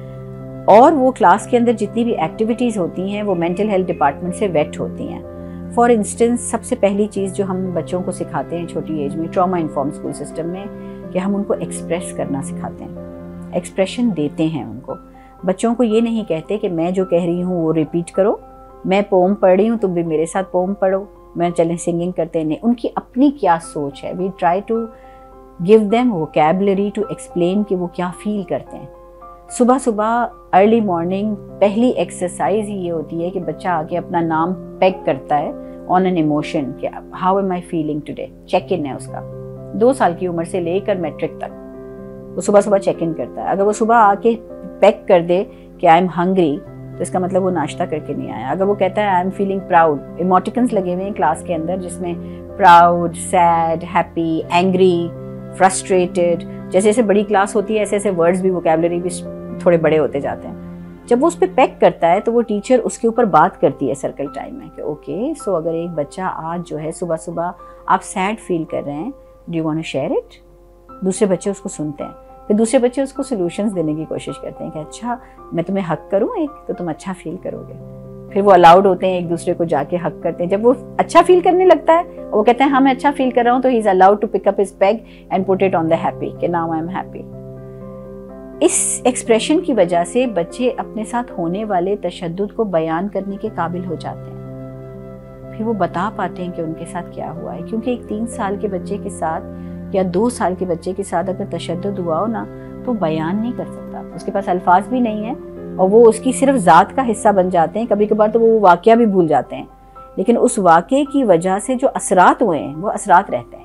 और वो क्लास के अंदर जितनी भी एक्टिविटीज़ होती हैं वो मेंटल हेल्थ डिपार्टमेंट से वेट होती हैं। फॉर इंस्टेंस सबसे पहली चीज़ जो हम बच्चों को सिखाते हैं छोटी एज में ट्रॉमा इन्फॉर्म स्कूल सिस्टम में, कि हम उनको एक्सप्रेस करना सिखाते हैं, एक्सप्रेशन देते हैं उनको। बच्चों को ये नहीं कहते कि मैं जो कह रही हूँ वो रिपीट करो, मैं पोम पढ़ रही हूँ तुम भी मेरे साथ पोम पढ़ो, मैं चलें सिंगिंग करते हैं। नहीं, उनकी अपनी क्या सोच है, we try to give them vocabulary to explain कि वो क्या फील करते हैं। सुबह सुबह अर्ली मॉर्निंग पहली एक्सरसाइज ही ये होती है कि बच्चा आके अपना नाम पैक करता है ऑन एन इमोशन कि how am I feeling today, check in है उसका। 2 साल की उम्र से लेकर मैट्रिक तक वो सुबह सुबह चेक इन करता है। अगर वो सुबह आके पैक कर दे कि आई एम हंग्री, तो इसका मतलब वो नाश्ता करके नहीं आया। अगर वो कहता है I am feeling proud, emoticons लगे हुए हैं क्लास के अंदर जिसमें proud, sad, happy, angry, frustrated, जैसे जैसे बड़ी क्लास होती है ऐसे ऐसे वर्ड्स भी, वोकैबुलरी भी थोड़े बड़े होते जाते हैं। जब वो उस पर पैक करता है तो वो टीचर उसके ऊपर बात करती है सर्कल टाइम में कि ओके सो अगर एक बच्चा आज जो है सुबह सुबह आप सैड फील कर रहे हैं, do you want to share it. दूसरे बच्चे उसको सुनते हैं, फिर दूसरे बच्चे उसको सॉल्यूशंस देने की कोशिश करते हैं कि अच्छा मैं तुम्हें हक करूं एक, तो तुम अच्छा फील करोगे। फिर वो अलाउड होते हैं एक दूसरे को जाके हक करते हैं। जब वो अच्छा फील करने लगता है और वो कहते हैं हाँ मैं अच्छा फील कर रहा हूँ, तो he is allowed to pick up his peg and put it on the happy कि नाउ आई एम हैप्पी। इस एक्सप्रेशन की वजह से बच्चे अपने साथ होने वाले तशद्दुद को बयान करने के काबिल हो जाते हैं। फिर वो बता पाते हैं कि उनके साथ क्या हुआ है, क्योंकि एक 3 साल के बच्चे के साथ या 2 साल के बच्चे के साथ अगर तशद्दुद हुआ हो ना तो बयान नहीं कर सकता, उसके पास अल्फाज भी नहीं है और वो उसकी सिर्फ ज़ात का हिस्सा बन जाते हैं। कभी कभार तो वो वाक़या भी भूल जाते हैं, लेकिन उस वाक़े की वजह से जो असरात हुए हैं वो असरात रहते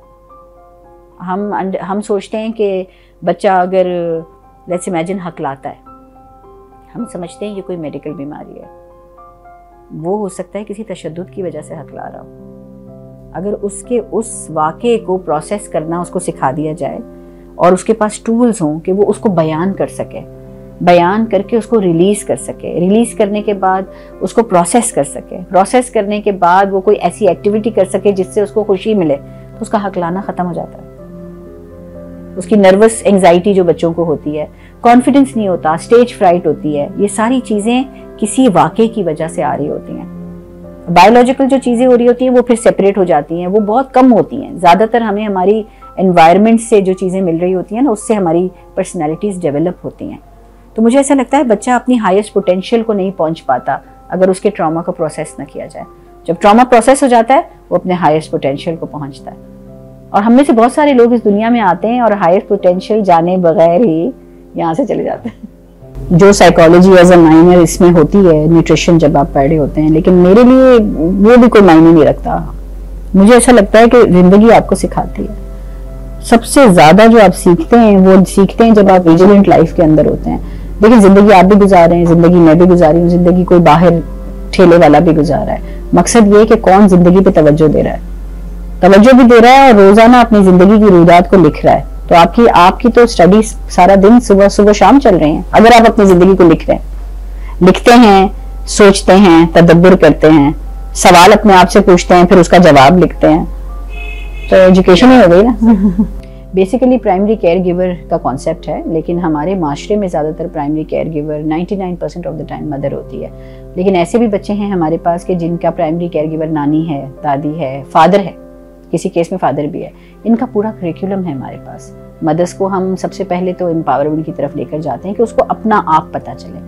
हैं। हम सोचते हैं कि बच्चा अगर लेट्स इमेजिन हकलाता है, हम समझते हैं ये कोई मेडिकल बीमारी है, वो हो सकता है किसी तशद्दुद की वजह से हकला रहा हो। अगर उसके उस वाक़े को प्रोसेस करना उसको सिखा दिया जाए और उसके पास टूल्स हों कि वो उसको बयान कर सके, बयान करके उसको रिलीज़ कर सके, रिलीज़ करने के बाद उसको प्रोसेस कर सके, प्रोसेस करने के बाद वो कोई ऐसी एक्टिविटी कर सके जिससे उसको खुशी मिले, तो उसका हकलाना ख़त्म हो जाता है। उसकी नर्वस एंजाइटी जो बच्चों को होती है, कॉन्फिडेंस नहीं होता, स्टेज फ्राइट होती है, ये सारी चीज़ें किसी वाक़े की वजह से आ रही होती हैं। बायोलॉजिकल जो चीज़ें हो रही होती हैं वो फिर सेपरेट हो जाती हैं, वो बहुत कम होती हैं। ज़्यादातर हमें हमारी एनवायरनमेंट से जो चीज़ें मिल रही होती हैं ना, उससे हमारी पर्सनैलिटीज़ डेवलप होती हैं। तो मुझे ऐसा लगता है बच्चा अपनी हाईएस्ट पोटेंशियल को नहीं पहुंच पाता अगर उसके ट्रॉमा का प्रोसेस न किया जाए। जब ट्रॉमा प्रोसेस हो जाता है वो अपने हाईएस्ट पोटेंशियल को पहुंचता है। और हम में से बहुत सारे लोग इस दुनिया में आते हैं और हाईएस्ट पोटेंशियल जाने बगैर ही यहाँ से चले जाते हैं। जो साइकोलॉजी एज अ माइनर इसमें होती है, न्यूट्रिशन जब आप पढ़ रहे होते हैं, लेकिन मेरे लिए वो भी कोई मायने नहीं रखता। मुझे ऐसा लगता है कि जिंदगी आपको सिखाती है। सबसे ज्यादा जो आप सीखते हैं वो सीखते हैं जब आप विजिलेंट लाइफ के अंदर होते हैं। लेकिन जिंदगी आप भी गुजार रहे हैं, जिंदगी मैं भी गुजारी हूँ, जिंदगी कोई बाहर ठेले वाला भी गुजार रहा है। मकसद ये है कि कौन जिंदगी पे तवज्जो दे रहा है, तवज्जो भी दे रहा है और रोजाना अपनी जिंदगी की रुदात को लिख रहा है। तो आपकी तो स्टडी सारा दिन सुबह सुबह शाम चल रहे हैं। अगर आप अपनी जिंदगी को लिख रहे हैं, लिखते हैं, सोचते हैं, तदब्बुर करते हैं, सवाल अपने आप से पूछते हैं, फिर उसका जवाब लिखते हैं, तो एजुकेशन ही हो गई ना। बेसिकली प्राइमरी केयर गिवर का कॉन्सेप्ट है, लेकिन हमारे माशरे में ज़्यादातर primary care giver 99% of the time mother होती है। लेकिन ऐसे भी बच्चे हैं हमारे पास कि जिनका प्राइमरी केयर गिवर नानी है, दादी है, फादर है, किसी केस में फादर भी है। इनका पूरा करिकुलम है हमारे पास। मदर्स को हम सबसे पहले तो एम्पावरमेंट की तरफ लेकर जाते हैं कि उसको अपना आप पता चले।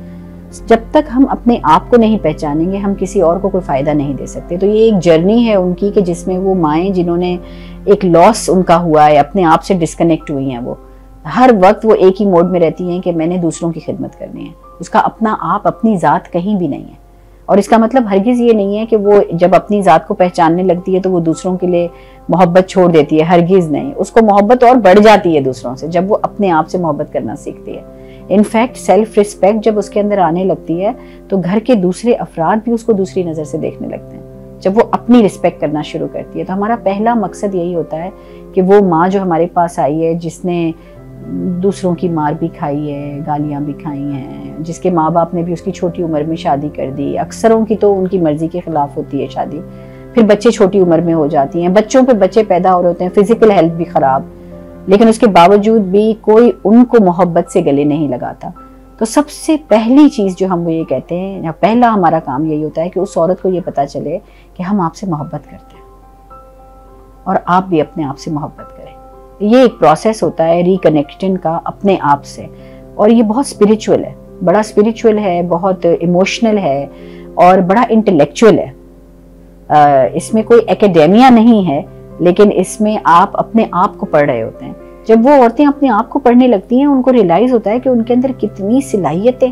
जब तक हम अपने आप को नहीं पहचानेंगे हम किसी और को कोई फ़ायदा नहीं दे सकते। तो ये एक जर्नी है उनकी कि जिसमें वो माएँ जिन्होंने एक लॉस उनका हुआ है, अपने आप से डिस्कनेक्ट हुई हैं, वो हर वक्त वो एक ही मोड में रहती हैं कि मैंने दूसरों की खिदमत करनी है। उसका अपना आप, अपनी ज़ात कहीं भी नहीं है। और इसका मतलब हरगिज़ ये नहीं है कि वो जब अपनी ज़ात को पहचानने लगती है तो वो दूसरों के लिए मोहब्बत छोड़ देती है, हरगिज़ नहीं। उसको मोहब्बत और बढ़ जाती है दूसरों से जब वो अपने आप से मोहब्बत करना सीखती है। इनफैक्ट सेल्फ रिस्पेक्ट जब उसके अंदर आने लगती है तो घर के दूसरे अफराद भी उसको दूसरी नज़र से देखने लगते हैं जब वो अपनी रिस्पेक्ट करना शुरू करती है। तो हमारा पहला मकसद यही होता है कि वो माँ जो हमारे पास आई है, जिसने दूसरों की मार भी खाई है, गालियाँ भी खाई हैं, जिसके माँ बाप ने भी उसकी छोटी उम्र में शादी कर दी, अक्सरों की तो उनकी मर्जी के खिलाफ होती है शादी, फिर बच्चे छोटी उम्र में हो जाती हैं, बच्चों पे बच्चे पैदा हो रहे होते हैं, फिजिकल हेल्थ भी ख़राब, लेकिन उसके बावजूद भी कोई उनको मोहब्बत से गले नहीं लगाता। तो सबसे पहली चीज़ जो हम वो ये कहते हैं, या पहला हमारा काम यही होता है कि उस औरत को ये पता चले कि हम आपसे मोहब्बत करते हैं और आप भी अपने आप से मोहब्बत करें। ये एक प्रोसेस होता है रिकनेक्शन का अपने आप से, और ये बहुत स्पिरिचुअल है, बड़ा स्पिरिचुअल है, बहुत इमोशनल है और बड़ा इंटेलेक्चुअल है। इसमें कोई एकेडेमिया नहीं है, लेकिन इसमें आप अपने आप को पढ़ रहे होते हैं। जब वो औरतें अपने आप को पढ़ने लगती हैं, उनको रियलाइज होता है कि उनके अंदर कितनी सलाहियतें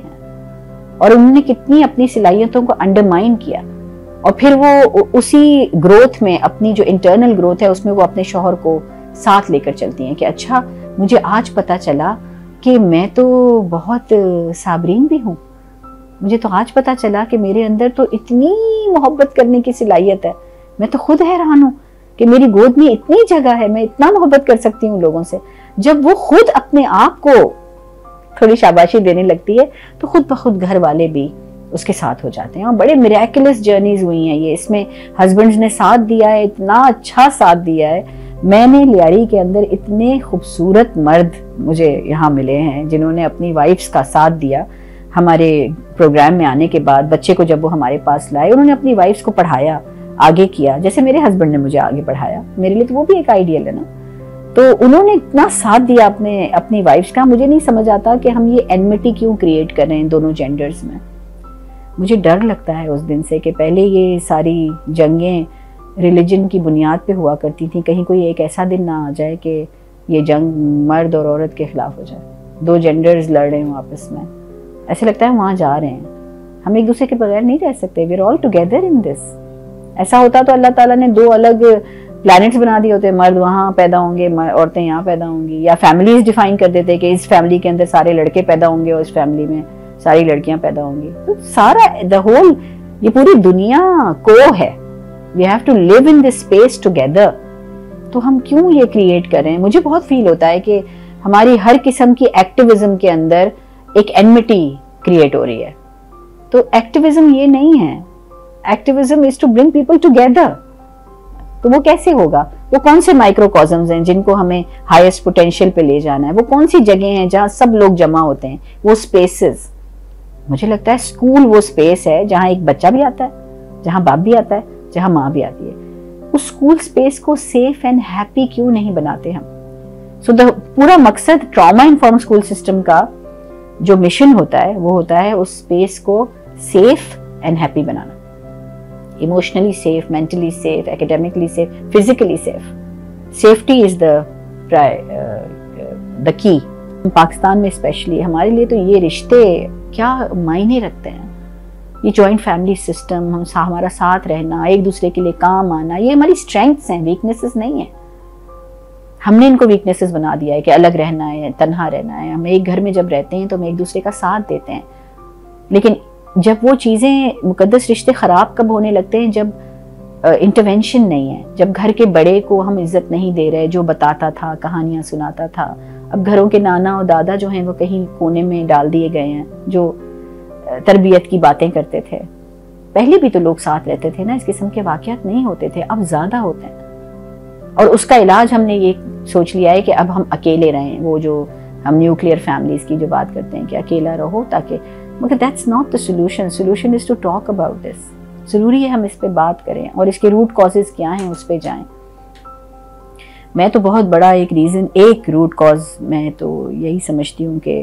हैं और उन्होंने कितनी अपनी सलाहियतों को अंडरमाइन किया, और फिर वो उसी ग्रोथ में, अपनी जो इंटरनल ग्रोथ है उसमें वो अपने शौहर को साथ लेकर चलती हैं कि अच्छा मुझे आज पता चला कि मैं तो बहुत साबरीन भी हूँ, मुझे तो आज पता चला कि मेरे अंदर तो इतनी मोहब्बत करने की सलाहियत है, मैं तो खुद हैरान हूँ कि मेरी गोद में इतनी जगह है, मैं इतना मोहब्बत कर सकती हूँ लोगों से। जब वो खुद अपने आप को थोड़ी शाबाशी देने लगती है तो खुद ब खुद घर वाले भी उसके साथ हो जाते हैं, और बड़े मिरेकुलस जर्नीज हुई हैं ये। इसमें हस्बैंड्स ने साथ दिया है, इतना अच्छा साथ दिया है। मैंने लियारी के अंदर इतने खूबसूरत मर्द मुझे यहाँ मिले हैं जिन्होंने अपनी वाइफ्स का साथ दिया। हमारे प्रोग्राम में आने के बाद बच्चे को जब वो हमारे पास लाए, उन्होंने अपनी वाइफ्स को पढ़ाया, आगे किया, जैसे मेरे हस्बैंड ने मुझे आगे पढ़ाया। मेरे लिए तो वो भी एक आइडियल है ना। तो उन्होंने इतना साथ दिया अपनी वाइफ्स का। मुझे नहीं समझ आता कि हम ये एनमिटी क्यों क्रिएट कर रहे हैं दोनों जेंडर्स में। मुझे डर लगता है उस दिन से कि पहले ये सारी जंगें रिलीजन की बुनियाद पे हुआ करती थी, कहीं कोई एक ऐसा दिन ना आ जाए कि ये जंग मर्द और औरत के खिलाफ हो जाए, दो जेंडर्स लड़ रहे हों आपस में। ऐसे लगता है वहाँ जा रहे हैं। हम एक दूसरे के बगैर नहीं रह सकते, we are all together in this. ऐसा होता तो अल्लाह ताला ने दो अलग प्लैनेट्स बना दिए होते, मर्द वहाँ पैदा होंगे, औरतें यहाँ पैदा होंगी, या फैमिलीज डिफाइन कर देते कि इस फैमिली के अंदर सारे लड़के पैदा होंगे और इस फैमिली में सारी लड़कियां पैदा होंगी। तो सारा द होल, ये पूरी दुनिया को है, we have to live in this space together. तो हम क्यों ये क्रिएट कर रहे हैं? मुझे बहुत फील होता है कि हमारी हर किस्म की एक्टिविज्म के अंदर एक एनमिटी क्रिएट हो रही है। तो एक्टिविज्म ये नहीं है, activism is to bring people together. तो वो कैसे होगा? वो कौन से माइक्रोकॉस्म्स हैं जिनको हमें हाईएस्ट पोटेंशियल पे ले जाना है? वो कौन सी जगह हैं जहां सब लोग जमा होते हैं? वो स्पेसेस, मुझे लगता है स्कूल वो स्पेस है जहां एक बच्चा भी आता है, जहां बाप भी आता है, जहां माँ भी आती है। उस स्कूल स्पेस को सेफ एंड हैप्पी क्यों नहीं बनाते हम? सो द पूरा मकसद ट्रॉमा इन्फॉर्म स्कूल सिस्टम का जो मिशन होता है वो होता है उस स्पेस को सेफ एंड हैप्पी बनाना, emotionally safe, mentally safe, academically safe, physically safe. Safety is the key. Pakistan में स्पेशली हमारे लिए तो ये रिश्ते क्या मायने रखते हैं। ये जॉइंट फैमिली सिस्टम, हमारा साथ रहना, एक दूसरे के लिए काम आना, ये हमारी स्ट्रेंथ्स हैं, वीकनेसेस नहीं है। हमने इनको वीकनेसेस बना दिया है कि अलग रहना है, तन्हा रहना है। हम एक घर में जब रहते हैं तो हम एक दूसरे का साथ देते हैं, लेकिन जब वो चीज़ें, मुकद्दस रिश्ते ख़राब कब होने लगते हैं? जब इंटरवेंशन नहीं है, जब घर के बड़े को हम इज्जत नहीं दे रहे, जो बताता था, कहानियाँ सुनाता था। अब घरों के नाना और दादा जो हैं वो कहीं कोने में डाल दिए गए हैं, जो तरबियत की बातें करते थे। पहले भी तो लोग साथ रहते थे ना, इस किस्म के वाक़यात नहीं होते थे, अब ज़्यादा होते हैं। और उसका इलाज हमने ये सोच लिया है कि अब हम अकेले रहें। वो जो हम न्यूक्लियर फैमिलीज़ की जो बात करते हैं कि अकेला रहो, ताकि, मगर that's not the solution. Solution is to talk about this. ज़रूरी है हम इस पे बात करें और इसके रूट कॉजेज़ क्या हैं उस पे जाएं। मैं तो बहुत बड़ा एक रीज़न, एक रूट कॉज मैं तो यही समझती हूँ कि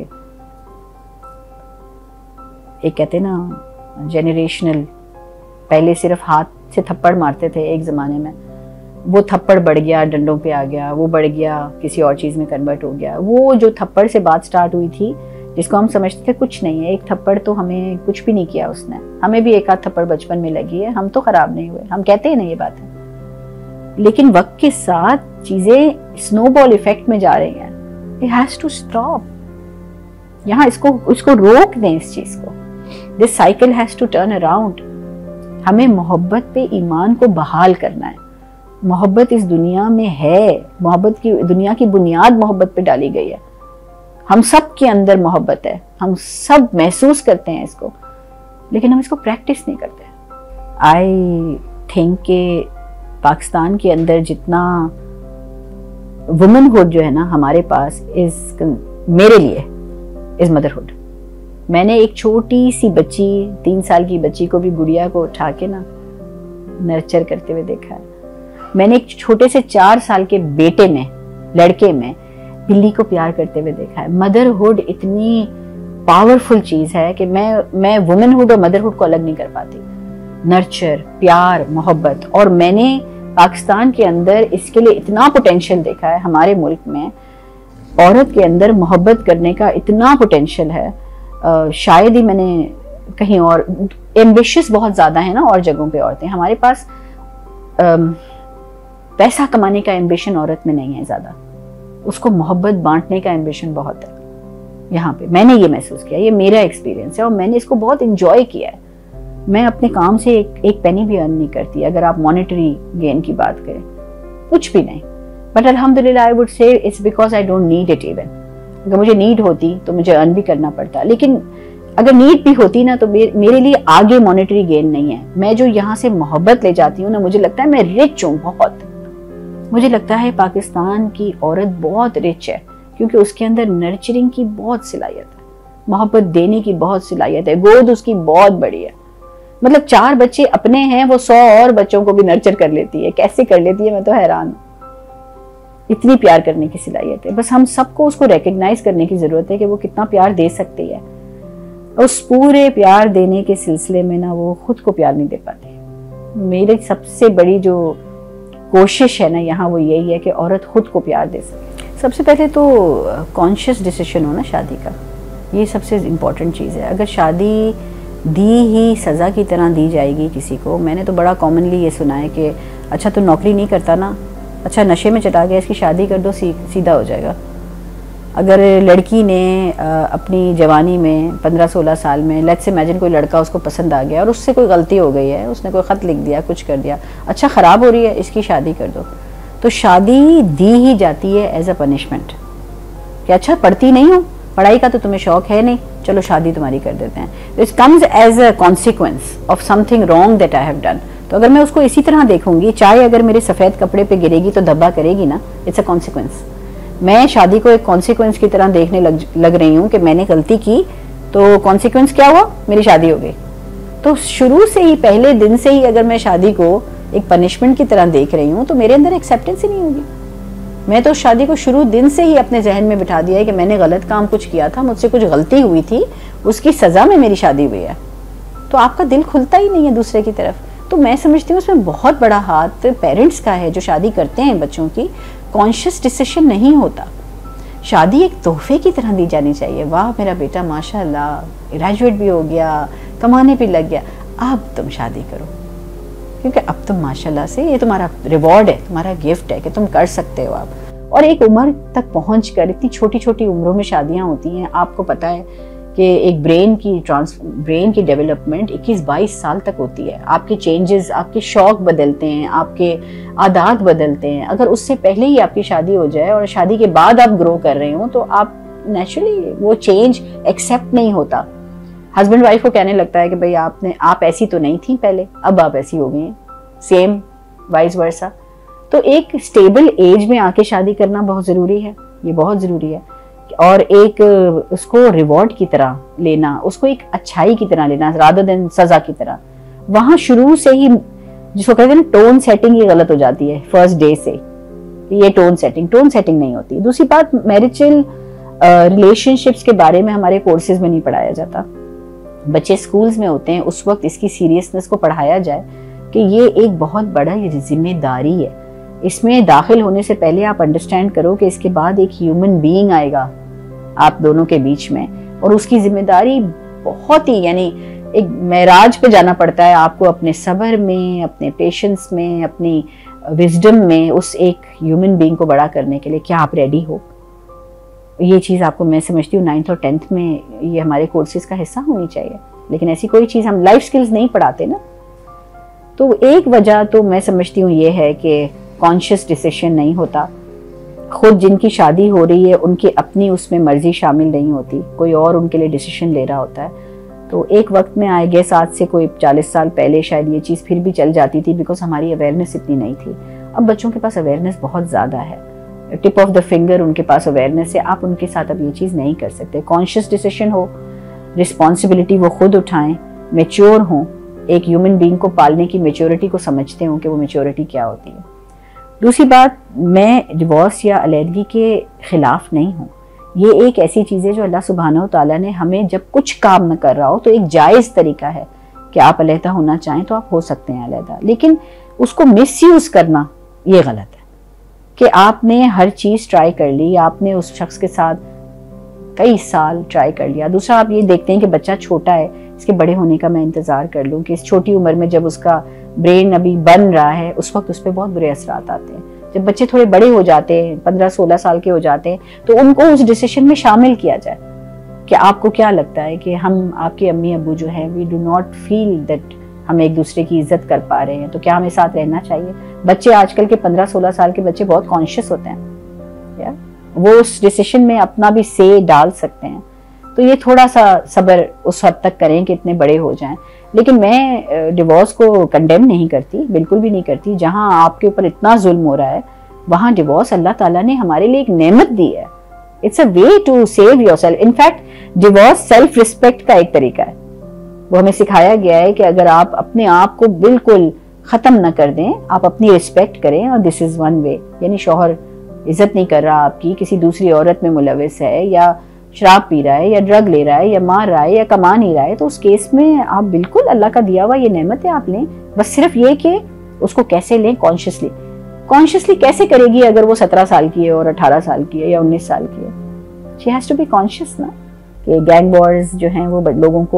एक कहते ना जेनरेशनल, पहले सिर्फ हाथ से थप्पड़ मारते थे एक ज़माने में, वो थप्पड़ बढ़ गया, डंडों पे आ गया, वो बढ़ गया, किसी और चीज़ में कन्वर्ट हो गया। वो जो थप्पड़ से बात स्टार्ट हुई थी, जिसको हम समझते थे कुछ नहीं है, एक थप्पड़ तो हमें कुछ भी नहीं किया उसने। हमें भी एक आध थप्पड़ बचपन में लगी है, हम तो ख़राब नहीं हुए, हम कहते हैं ना ये बात है। लेकिन वक्त के साथ चीज़ें स्नोबॉल इफेक्ट में जा रही हैं। It has to stop. यहाँ उसको रोक दें, इस चीज़ को। This cycle has to turn around. हमें मोहब्बत पे ईमान को बहाल करना है। मोहब्बत इस दुनिया में है, मोहब्बत की दुनिया की बुनियाद मोहब्बत पे डाली गई है। हम सब के अंदर मोहब्बत है, हम सब महसूस करते हैं इसको, लेकिन हम इसको प्रैक्टिस नहीं करते। आई थिंक कि पाकिस्तान के अंदर जितना वुमेनहुड जो है ना हमारे पास, मेरे लिए इज मदरहुड। मैंने एक छोटी सी बच्ची, 3 साल की बच्ची को भी, गुड़िया को उठा के ना नर्चर करते हुए देखा है। मैंने एक छोटे से 4 साल के बेटे में, लड़के में बिल्ली को प्यार करते हुए देखा है। मदरहुड इतनी पावरफुल चीज है कि मैं वुमेनहुड और मदरहुड को अलग नहीं कर पाती। नर्चर, प्यार, मोहब्बत। और मैंने पाकिस्तान के अंदर इसके लिए इतना पोटेंशियल देखा है। हमारे मुल्क में औरत के अंदर मोहब्बत करने का इतना पोटेंशियल है, शायद ही मैंने कहीं और। एम्बिशियस बहुत ज्यादा है ना और जगहों पे औरतें, हमारे पास पैसा कमाने का एम्बिशन औरत में नहीं है ज्यादा, उसको मोहब्बत बांटने का एम्बिशन बहुत है यहाँ पे। मैंने ये महसूस किया, ये मेरा एक्सपीरियंस है और मैंने इसको बहुत इंजॉय किया है। मैं अपने काम से एक पेनी भी अर्न नहीं करती, अगर आप मॉनेटरी गेन की बात करें, कुछ भी नहीं। बट अल्हम्दुलिल्लाह I would say it's because I don't need it even. अगर मुझे नीड होती तो मुझे अर्न भी करना पड़ता, लेकिन अगर नीड भी होती ना तो मेरे लिए आगे मॉनेटरी गेन नहीं है। मैं जो यहाँ से मोहब्बत ले जाती हूँ ना, मुझे लगता है मैं रिच हूँ बहुत। मुझे लगता है पाकिस्तान की औरत बहुत रिच है क्योंकि उसके अंदर नर्चरिंग की बहुत सलाहियत है, मोहब्बत देने की बहुत सलाहियत है, गोद उसकी बहुत बड़ी है। मतलब 4 बच्चे अपने हैं, वो 100 और बच्चों को भी नर्चर कर लेती है। कैसे कर लेती है, मैं तो हैरान हूँ। इतनी प्यार करने की सलाहियत है। बस हम सबको उसको रिकग्नाइज करने की जरूरत है कि वो कितना प्यार दे सकती है। उस पूरे प्यार देने के सिलसिले में ना वो खुद को प्यार नहीं दे पाती। मेरी सबसे बड़ी जो कोशिश है ना यहाँ, वो यही है कि औरत खुद को प्यार दे सके। सबसे पहले तो कॉन्शियस डिसीजन हो ना शादी का, ये सबसे इम्पोर्टेंट चीज़ है। अगर शादी दी ही सज़ा की तरह दी जाएगी किसी को, मैंने तो बड़ा कॉमनली ये सुना है कि अच्छा तू नौकरी नहीं करता ना, अच्छा नशे में चला गया, इसकी शादी कर दो, सीधा हो जाएगा। अगर लड़की ने अपनी जवानी में 15-16 साल में, लेट्स इमेजिन कोई लड़का उसको पसंद आ गया और उससे कोई गलती हो गई है, उसने कोई ख़त लिख दिया, कुछ कर दिया, अच्छा ख़राब हो रही है, इसकी शादी कर दो। तो शादी दी ही जाती है एज अ पनिशमेंट कि अच्छा पढ़ती नहीं हो, पढ़ाई का तो तुम्हें शौक है नहीं, चलो शादी तुम्हारी कर देते हैं। This comes as a consequence of something wrong that I have done. तो अगर मैं उसको इसी तरह देखूंगी, चाय अगर मेरे सफ़ेद कपड़े पे गिरेगी तो धब्बा करेगी ना, इट्स अ कॉन्सिक्वेंस। मैं शादी को एक कॉन्सिक्वेंस की तरह देखने लग रही हूँ कि मैंने गलती की तो कॉन्सिक्वेंस क्या हुआ, मेरी शादी हो गई। तो शुरू से ही, पहले दिन से ही अगर मैं शादी को एक पनिशमेंट की तरह देख रही हूँ तो मेरे अंदर एक्सेप्टेंस ही नहीं होगी। मैं तो शादी को शुरू दिन से ही अपने जहन में बिठा दिया है कि मैंने गलत काम कुछ किया था, मुझसे कुछ गलती हुई थी, उसकी सजा में मेरी शादी हुई है। तो आपका दिल खुलता ही नहीं है दूसरे की तरफ। तो मैं समझती हूँ उसमें बहुत बड़ा हाथ पेरेंट्स का है जो शादी करते हैं बच्चों की। कॉन्शियस डिसीजन नहीं होता। शादी एक तोहफे की तरह दी जानी चाहिए। वाह मेरा बेटा माशाल्लाह ग्रेजुएट भी हो गया, कमाने भी लग गया, अब तुम शादी करो, क्योंकि अब तुम माशाल्लाह से, ये तुम्हारा रिवॉर्ड है, तुम्हारा गिफ्ट है कि तुम कर सकते हो आप। और एक उम्र तक पहुँच कर, इतनी छोटी छोटी उम्रों में शादियाँ होती हैं। आपको पता है कि एक ब्रेन की डेवलपमेंट 21-22 साल तक होती है। आपके चेंजेस, आपके शौक बदलते हैं, आपके आदात बदलते हैं। अगर उससे पहले ही आपकी शादी हो जाए और शादी के बाद आप ग्रो कर रहे हो तो आप नेचुरली वो चेंज एक्सेप्ट नहीं होता। हस्बैंड वाइफ को कहने लगता है कि भाई आप ऐसी तो नहीं थी पहले, अब आप ऐसी हो गई हैं, सेम वाइस वर्सा। तो एक स्टेबल एज में आके शादी करना बहुत ज़रूरी है, ये बहुत ज़रूरी है। और एक उसको रिवॉर्ड की तरह लेना, उसको एक अच्छाई की तरह लेना रादर देन सजा की तरह। वहां शुरू से ही जिसको कहते हैं ना टोन सेटिंग, ये गलत हो जाती है फर्स्ट डे से। ये टोन सेटिंग नहीं होती। दूसरी बात, मैरिजल रिलेशनशिप्स के बारे में हमारे कोर्सेज में नहीं पढ़ाया जाता। बच्चे स्कूल्स में होते हैं, उस वक्त इसकी सीरियसनेस को पढ़ाया जाए कि ये एक बहुत बड़ा जिम्मेदारी है। इसमें दाखिल होने से पहले आप अंडरस्टैंड करो कि इसके बाद एक ह्यूमन बीइंग आएगा आप दोनों के बीच में, और उसकी जिम्मेदारी बहुत ही, यानी एक मेराज पे जाना पड़ता है आपको, अपने सब्र में, अपने पेशेंस में, अपनी विजडम में, उस एक ह्यूमन बीइंग को बड़ा करने के लिए। क्या आप रेडी हो? ये चीज़ आपको, मैं समझती हूँ 9th और 10th में ये हमारे कोर्सेज का हिस्सा होनी चाहिए, लेकिन ऐसी कोई चीज़ हम लाइफ स्किल्स नहीं पढ़ाते ना। तो एक वजह तो मैं समझती हूँ ये है कि कॉन्शियस डिसीजन नहीं होता। खुद जिनकी शादी हो रही है उनकी अपनी उसमें मर्जी शामिल नहीं होती, कोई और उनके लिए डिसीजन ले रहा होता है। तो एक वक्त में आई गेस आज से कोई 40 साल पहले शायद ये चीज़ फिर भी चल जाती थी, बिकॉज हमारी अवेयरनेस इतनी नहीं थी। अब बच्चों के पास अवेयरनेस बहुत ज़्यादा है, टिप ऑफ द फिंगर उनके पास अवेयरनेस है। आप उनके साथ अब ये चीज़ नहीं कर सकते। कॉन्शियस डिसीजन हो, रिस्पॉन्सिबिलिटी वो खुद उठाएं, मेच्योर हों, एक ह्यूमन बीइंग को पालने की मैच्योरिटी को समझते हों कि वो मैच्योरिटी क्या होती है। दूसरी बात, मैं डिवोर्स या अलहदगी के ख़िलाफ़ नहीं हूँ। ये एक ऐसी चीज़ है जो अल्लाह सुब्हानहू तआला ने हमें जब कुछ काम न कर रहा हो तो एक जायज़ तरीका है कि आप अलहदा होना चाहें तो आप हो सकते हैं अलहदा, लेकिन उसको मिसयूज़ करना ये गलत है कि आपने हर चीज़ ट्राई कर ली, आपने उस शख्स के साथ कई साल ट्राई कर लिया। दूसरा, आप ये देखते हैं कि बच्चा छोटा है, इसके बड़े होने का मैं इंतज़ार कर लूँ कि इस छोटी उम्र में जब उसका ब्रेन अभी बन रहा है उस वक्त उस पर बहुत बुरे असरात आते हैं। जब बच्चे थोड़े बड़े हो जाते हैं, 15-16 साल के हो जाते हैं, तो उनको उस डिसीजन में शामिल किया जाए कि आपको क्या लगता है कि हम, आपके अम्मी अबू जो हैं, we do not feel that हम एक दूसरे की इज्जत कर पा रहे हैं, तो क्या हमें साथ रहना चाहिए। बच्चे आजकल के 15-16 साल के बच्चे बहुत कॉन्शियस होते हैं, या वो उस डिसीजन में अपना भी से डाल सकते हैं। तो ये थोड़ा सा सब्र उस हद तक करें कि इतने बड़े हो जाएं। लेकिन मैं डिवोर्स को कंडेम नहीं करती, बिल्कुल भी नहीं करती। जहां आपके ऊपर इतना जुल्म हो रहा है वहां डिवोर्स अल्लाह ताला ने हमारे लिए एक नेमत दी है। It's a way to save yourself. In fact divorce self respect का एक तरीका है। वो हमें सिखाया गया है कि अगर आप अपने आप को बिल्कुल ख़त्म न कर दें, आप अपनी रिस्पेक्ट करें, और दिस इज़ वन वे। यानी शौहर इज्जत नहीं कर रहा आपकी, किसी दूसरी औरत में मुलविस है, या शराब पी रहा है, या ड्रग ले रहा है, या मार रहा है, या कमा नहीं रहा है, तो उस केस में आप बिल्कुल अल्लाह का दिया हुआ ये नेमत है, आप लें। बस सिर्फ ये कि उसको कैसे लें, कॉन्शियसली कैसे करेगी अगर वो 17 साल की है और 18 साल की है या 19 साल की है। She has to be conscious ना कि गैंग वॉर्स जो हैं वो लोगों को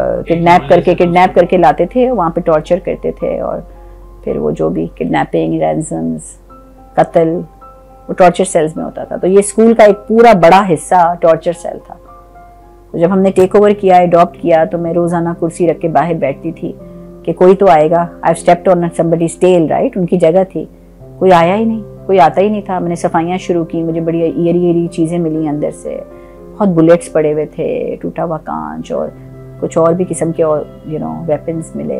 किडनैप करके लाते थे, वहाँ पे टॉर्चर करते थे, और फिर वो जो भी किडनैपिंग, रैंसम्स, कत्ल, वो टॉर्चर सेल्स में होता था। तो ये स्कूल का एक पूरा बड़ा हिस्सा टॉर्चर सेल था। तो जब हमने टेक ओवर किया, अडॉप्ट किया, तो मैं रोज़ाना कुर्सी रख के बाहर बैठती थी कि कोई तो आएगा। I stepped on somebody's tail, right, उनकी जगह थी। कोई आया ही नहीं, कोई आता ही नहीं था। मैंने सफाइयाँ शुरू की, मुझे बड़ी ईयरी चीज़ें मिली अंदर से, बहुत बुलेट्स पड़े हुए थे, टूटा हुआ कांच और कुछ और भी किस्म के और वेपन्स मिले,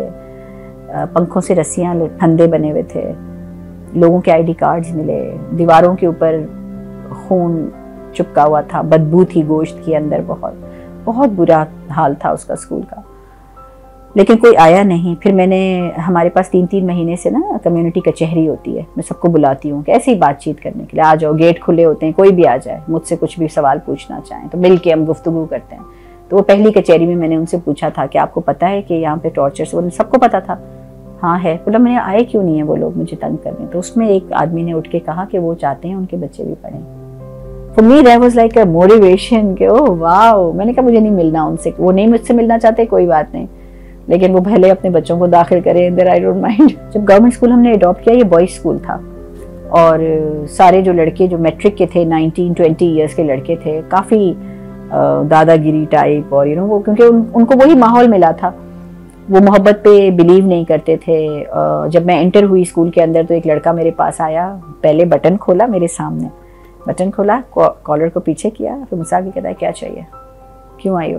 पंखों से रस्सियाँ, फंदे बने हुए थे, लोगों के आईडी कार्ड्स मिले, दीवारों के ऊपर खून चिपका हुआ था, बदबू थी गोश्त की अंदर, बहुत बुरा हाल था उसका स्कूल का। लेकिन कोई आया नहीं। फिर मैंने, हमारे पास 3-3 महीने से ना कम्युनिटी कचहरी होती है, मैं सबको बुलाती हूँ कि ऐसे ही बातचीत करने के लिए आ जाओ, गेट खुले होते हैं, कोई भी आ जाए, मुझसे कुछ भी सवाल पूछना चाहें तो मिल के हम गुफ्तगू करते हैं। तो वो पहली कचहरी में मैंने उनसे पूछा था कि आपको पता है कि यहाँ पे टॉर्चर, सबको पता था, हाँ है। बोला मैंने आए क्यों नहीं है वो लोग मुझे तंग करने। तो उसमें एक आदमी ने उठ के कहा कि वो चाहते हैं उनके बच्चे भी पढ़ें। For me that was like a motivation कि ओह वाओ। मैंने कहा मुझे नहीं मिलना उनसे, वो नहीं मुझसे मिलना चाहते, कोई बात नहीं, लेकिन वो पहले अपने बच्चों को दाखिल करें, इधर आई डोंट माइंड। जब गवर्नमेंट स्कूल हमने अडॉप्ट किया, ये बॉयज स्कूल था, और सारे जो लड़के जो मैट्रिक के थे, 19-20 ईयर्स के लड़के थे, काफ़ी दादागिरी टाइप, और वो क्योंकि उनको वही माहौल मिला था, वो मोहब्बत पे बिलीव नहीं करते थे। जब मैं एंटर हुई स्कूल के अंदर तो एक लड़का मेरे पास आया, पहले बटन खोला मेरे सामने, बटन खोला, कॉलर को पीछे किया, फिर मुझसे आगे कहता है क्या चाहिए, क्यों आई हो।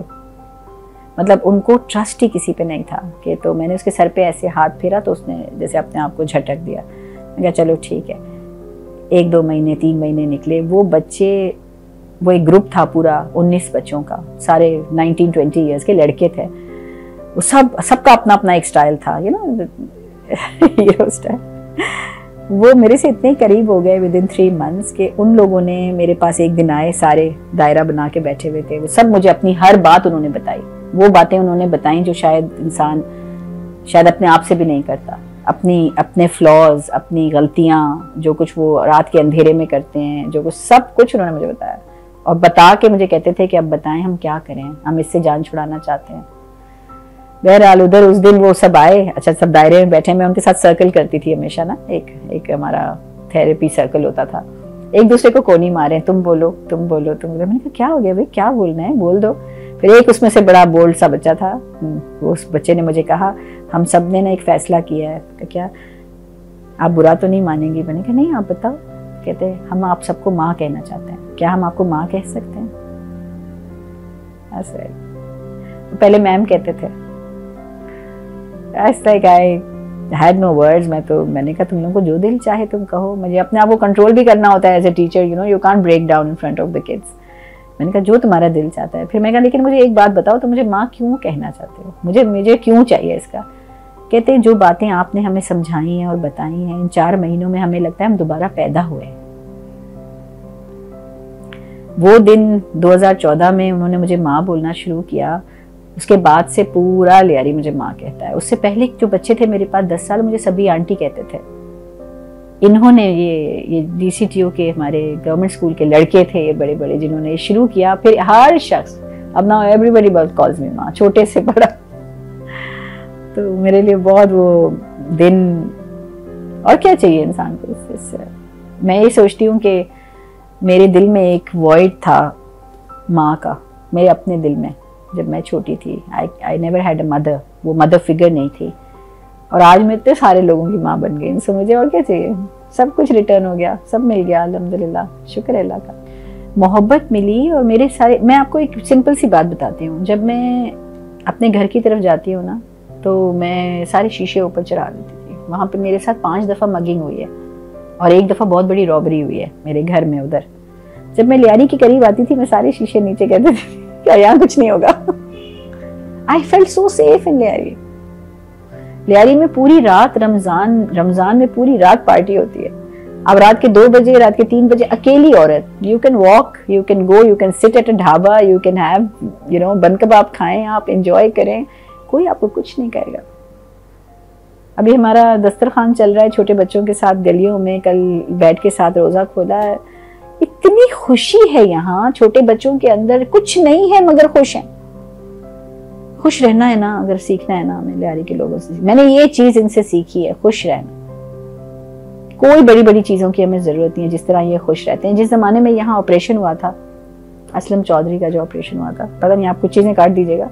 मतलब उनको ट्रस्ट ही किसी पे नहीं था कि, तो मैंने उसके सर पे ऐसे हाथ फेरा तो उसने जैसे अपने आप को झटक दिया। मैं कहा चलो ठीक है। 1-2 महीने 3 महीने निकले, वो बच्चे, वो एक ग्रुप था पूरा 19 बच्चों का, सारे 19-20 ईयर्स के लड़के थे। वो सबका अपना अपना एक स्टाइल था, हीरो स्टाइल। वो मेरे से इतने करीब हो गए विदिन 3 मंथ्स के उन लोगों ने मेरे पास एक दिन आए, सारे दायरा बना के बैठे हुए थे, वो सब मुझे अपनी हर बात उन्होंने बताई। वो बातें उन्होंने बताई जो शायद इंसान शायद अपने आप से भी नहीं करता, अपने फ्लॉज, अपनी गलतियाँ, जो कुछ वो रात के अंधेरे में करते हैं, जो कुछ सब कुछ उन्होंने मुझे बताया, और बता के मुझे कहते थे कि अब बताएं हम क्या करें, हम इससे जान छुड़ाना चाहते हैं। बहरहाल उधर उस दिन वो सब आए, अच्छा सब दायरे में बैठे, मैं उनके साथ सर्कल करती थी हमेशा ना, एक हमारा थेरेपी सर्कल होता था, एक दूसरे को कोनी मारे, तुम बोलो तुम बोलो तुम बोलो। मैंने कहा क्या हो गया भाई, क्या बोलना है बोल दो। फिर एक उसमें से बड़ा बोल्ड सा बच्चा था, उस बच्चे ने मुझे कहा हम सब ने ना एक फैसला किया है। क्या, आप बुरा तो नहीं मानेंगी। मैंने कहा नहीं आप बताओ। कहते हम आप सबको माँ कहना चाहते हैं, क्या हम आपको माँ कह सकते हैं। ऐसे पहले मैम कहते थे, like I had no words. मैंने कहा तुम लोगों को जो दिल चाहे तुम कहो, मुझे अपने आप को कंट्रोल भी करना होता है as a teacher, you can't break down in front of the kids. मैंने कहा जो तुम्हारा दिल चाहता है। फिर मैं कहा लेकिन मुझे एक बात बताओ, तो मुझे माँ क्यों कहना चाहते हो, मुझे क्यों चाहिए इसका। कहते हैं जो बातें आपने हमें समझाई हैं और बताई हैं, इन 4 महीनों में हमें लगता है हम दोबारा पैदा हुए। वो दिन 2014 में उन्होंने मुझे माँ बोलना शुरू किया, उसके बाद से पूरा लियारी मुझे माँ कहता है। उससे पहले जो बच्चे थे मेरे पास 10 साल, मुझे सभी आंटी कहते थे। इन्होंने ये DCTO के हमारे गवर्नमेंट स्कूल के लड़के थे ये बड़े बड़े, जिन्होंने ये शुरू किया। फिर हर शख्स, अब नाउ एवरीबॉडी कॉल्स मी माँ, छोटे से बड़ा। तो मेरे लिए बहुत वो दिन, और क्या चाहिए इंसान को इससे। मैं ये सोचती हूँ कि मेरे दिल में एक वॉइड था माँ का, मेरे अपने दिल में, जब मैं छोटी थी। I never had a mother, वो मदर फिगर नहीं थी। और आज मैं इतने सारे लोगों की माँ बन गई, इनसे मुझे और क्या चाहिए। सब कुछ रिटर्न हो गया, सब मिल गया, अल्हम्दुलिल्लाह, शुक्र है अल्लाह का। मोहब्बत मिली। और मेरे सारे, मैं आपको एक सिंपल सी बात बताती हूँ, जब मैं अपने घर की तरफ जाती हूँ ना, तो मैं सारे शीशे ऊपर चढ़ा देती थी। वहाँ पे मेरे साथ 5 दफ़ा मगिंग हुई है और 1 दफ़ा बहुत बड़ी रॉबरी हुई है मेरे घर में उधर। जब मैं लियारी के करीब आती थी, मैं सारे शीशे नीचे कहती थी क्या यहाँ कुछ नहीं होगा। I felt so safe in Lyari. Lyari में पूरी रात, रमजान में पूरी रात पार्टी होती है। अब रात के 2 बजे, रात के 3 बजे, अकेली औरत, you can walk, you can go, you can sit at a dhaba, you can have bun kebab खाएं, आप एंजॉय करें, कोई आपको कुछ नहीं कहेगा। अभी हमारा दस्तरखान चल रहा है छोटे बच्चों के साथ गलियों में, कल बैठ के साथ रोज़ा खोला है। इतनी खुशी है यहाँ छोटे बच्चों के अंदर, कुछ नहीं है मगर खुश हैं। खुश रहना है ना, अगर सीखना है ना हमें लियारी के लोगों से, मैंने ये चीज़ इनसे सीखी है, खुश रहना। कोई बड़ी बड़ी चीज़ों की हमें ज़रूरत नहीं है, जिस तरह ये खुश रहते हैं। जिस ज़माने में यहाँ ऑपरेशन हुआ था, असलम चौधरी का जो ऑपरेशन हुआ था, पता नहीं आप कुछ चीज़ें काट दीजिएगा,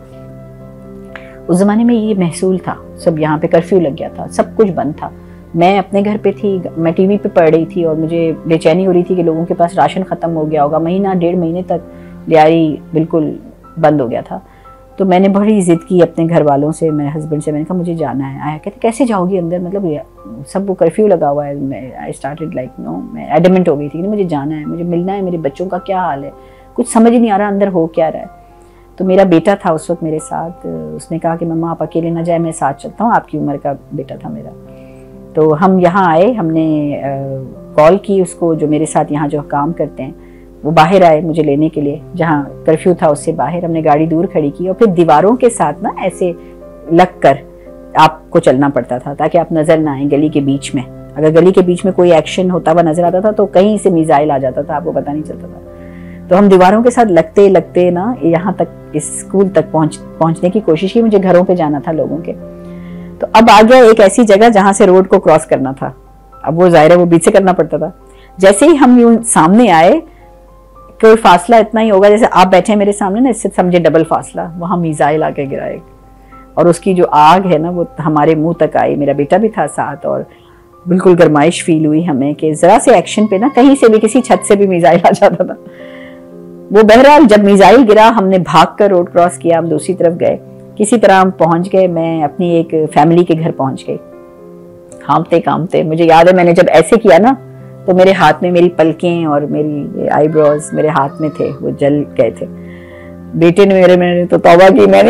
उस ज़माने में ये महसूल था। सब यहाँ पे कर्फ्यू लग गया था, सब कुछ बंद था। मैं अपने घर पे थी, मैं टीवी पे पढ़ रही थी और मुझे बेचैनी हो रही थी कि लोगों के पास राशन ख़त्म हो गया होगा। महीना 1.5 महीने तक लियारी बिल्कुल बंद हो गया था। तो मैंने बड़ी ज़िद की अपने घर वालों से, मेरे हस्बैंड से, मैंने कहा मुझे जाना है। आया कहते कैसे जाओगी अंदर, मतलब सब वो कर्फ्यू लगा हुआ है। आई स्टार्टेड लाइक नो, मैं एडमेंट हो गई थी कि मुझे जाना है, मुझे मिलना है, मेरे बच्चों का क्या हाल है, कुछ समझ ही नहीं आ रहा अंदर हो क्या रहा है। तो मेरा बेटा था उस वक्त मेरे साथ, उसने कहा कि मम्मा आप अकेले ना जाए, मैं साथ चलता हूँ, आपकी उम्र का बेटा था मेरा। तो हम यहाँ आए, हमने कॉल की उसको, जो मेरे साथ यहाँ जो काम करते हैं, वो बाहर आए मुझे लेने के लिए, जहाँ कर्फ्यू था उससे बाहर। हमने गाड़ी दूर खड़ी की और फिर दीवारों के साथ ना ऐसे लग कर आपको चलना पड़ता था ताकि आप नज़र ना आए गली के बीच में। अगर गली के बीच में कोई एक्शन होता हुआ नजर आता था तो कहीं से मिसाइल आ जाता था, आपको पता नहीं चलता था। तो हम दीवारों के साथ लगते लगते ना यहाँ तक, इस स्कूल तक पहुँचने की कोशिश की। मुझे घरों पर जाना था लोगों के। तो अब आ गया एक ऐसी जगह जहाँ से रोड को क्रॉस करना था। अब वो जाहिर है वो बीच से करना पड़ता था। जैसे ही हम यूं सामने आए, कोई फासला इतना ही होगा जैसे आप बैठे मेरे सामने ना, इससे समझे डबल फासला, वहां मिसाइल आके गिराए और उसकी जो आग है ना वो हमारे मुंह तक आई। मेरा बेटा भी था साथ और बिल्कुल गरमाइश फील हुई हमें कि जरा से एक्शन पे ना कहीं से भी, किसी छत से भी मिसाइल आ जाता था। वो बहरहाल जब मिसाइल गिरा, हमने भाग कर रोड क्रॉस किया, हम दूसरी तरफ गए, किसी तरह हम पहुंच गए। मैं अपनी एक फैमिली के घर पहुंच गई, कांपते कांपते। मुझे याद है मैंने जब ऐसे किया ना तो मेरे हाथ में, मेरी पलकें और मेरी आईब्रोज मेरे हाथ में थे, वो जल गए थे। बेटे ने मैंने तो तौबा की, मैंने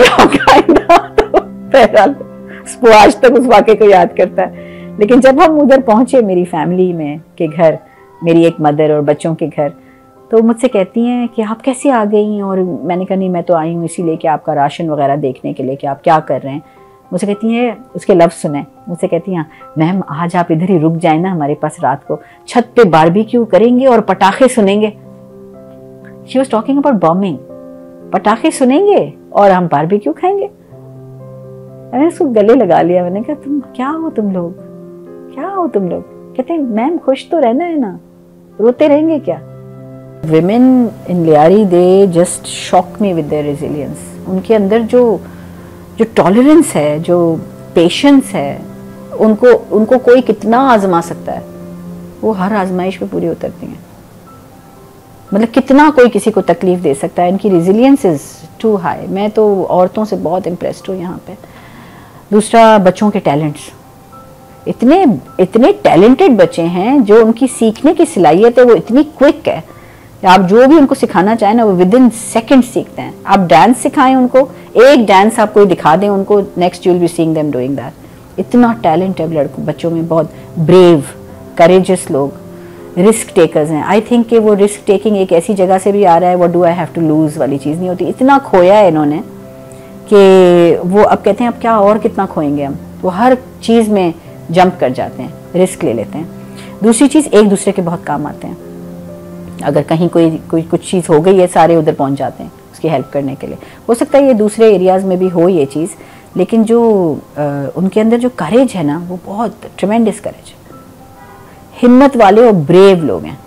तो आज तक उस वाक़े को याद करता है। लेकिन जब हम उधर पहुंचे मेरी फैमिली में के घर, मेरी एक मदर और बच्चों के घर, तो मुझसे कहती हैं कि आप कैसे आ गई। और मैंने कहा नहीं, मैं तो आई हूँ इसीलिए कि आपका राशन वगैरह देखने के लिए कि आप क्या कर रहे हैं। मुझसे कहती हैं, उसके लफ्ज़ सुने, मुझसे कहती हैं मैम आज आप इधर ही रुक जाए ना हमारे पास, रात को छत पे बारबेक्यू करेंगे और पटाखे सुनेंगे। She was talking about bombing. पटाखे सुनेंगे और हम बारबेक्यू खाएंगे। मैंने उसको गले लगा लिया, मैंने कहा तुम क्या हो, तुम लोग क्या हो तुम लोग। कहते हैं मैम खुश तो रहना है ना, रोते रहेंगे क्या। Women in Lyari they just shock me with their resilience। उनके अंदर जो टॉलरेंस है, जो पेशेंस है, उनको कोई कितना आजमा सकता है, वो हर आजमाइश पे पूरी उतरती हैं। मतलब कितना कोई किसी को तकलीफ दे सकता है, इनकी रेजिलियंस इज टू हाई। मैं तो औरतों से बहुत इम्प्रेस्ड हूँ यहाँ पे। दूसरा, बच्चों के टैलेंट्स, इतने टैलेंटेड बच्चे हैं, जो उनकी सीखने की सलाहियत है वो इतनी क्विक है। आप जो भी उनको सिखाना चाहें ना, वो विद इन सेकेंड सीखते हैं। आप डांस सिखाएं उनको, एक डांस आप कोई दिखा दें उनको, next you will be seeing them doing that. इतना टैलेंट है लड़कों बच्चों में, बहुत ब्रेव करेजियस लोग, रिस्क टेकर्स हैं। आई थिंक कि वो रिस्क टेकिंग एक ऐसी जगह से भी आ रहा है, what do I have to lose वाली चीज़ नहीं होती। इतना खोया है इन्होंने कि वो अब कहते हैं अब क्या और कितना खोएंगे हम, वो हर चीज़ में जंप कर जाते हैं, रिस्क ले लेते हैं। दूसरी चीज़, एक दूसरे के बहुत काम आते हैं। अगर कहीं कोई कुछ चीज़ हो गई है, सारे उधर पहुंच जाते हैं उसकी हेल्प करने के लिए। हो सकता है ये दूसरे एरियाज़ में भी हो ये चीज़, लेकिन जो उनके अंदर जो करेज है ना, वो बहुत ट्रिमेंडस करेज है। हिम्मत वाले और ब्रेव लोग हैं।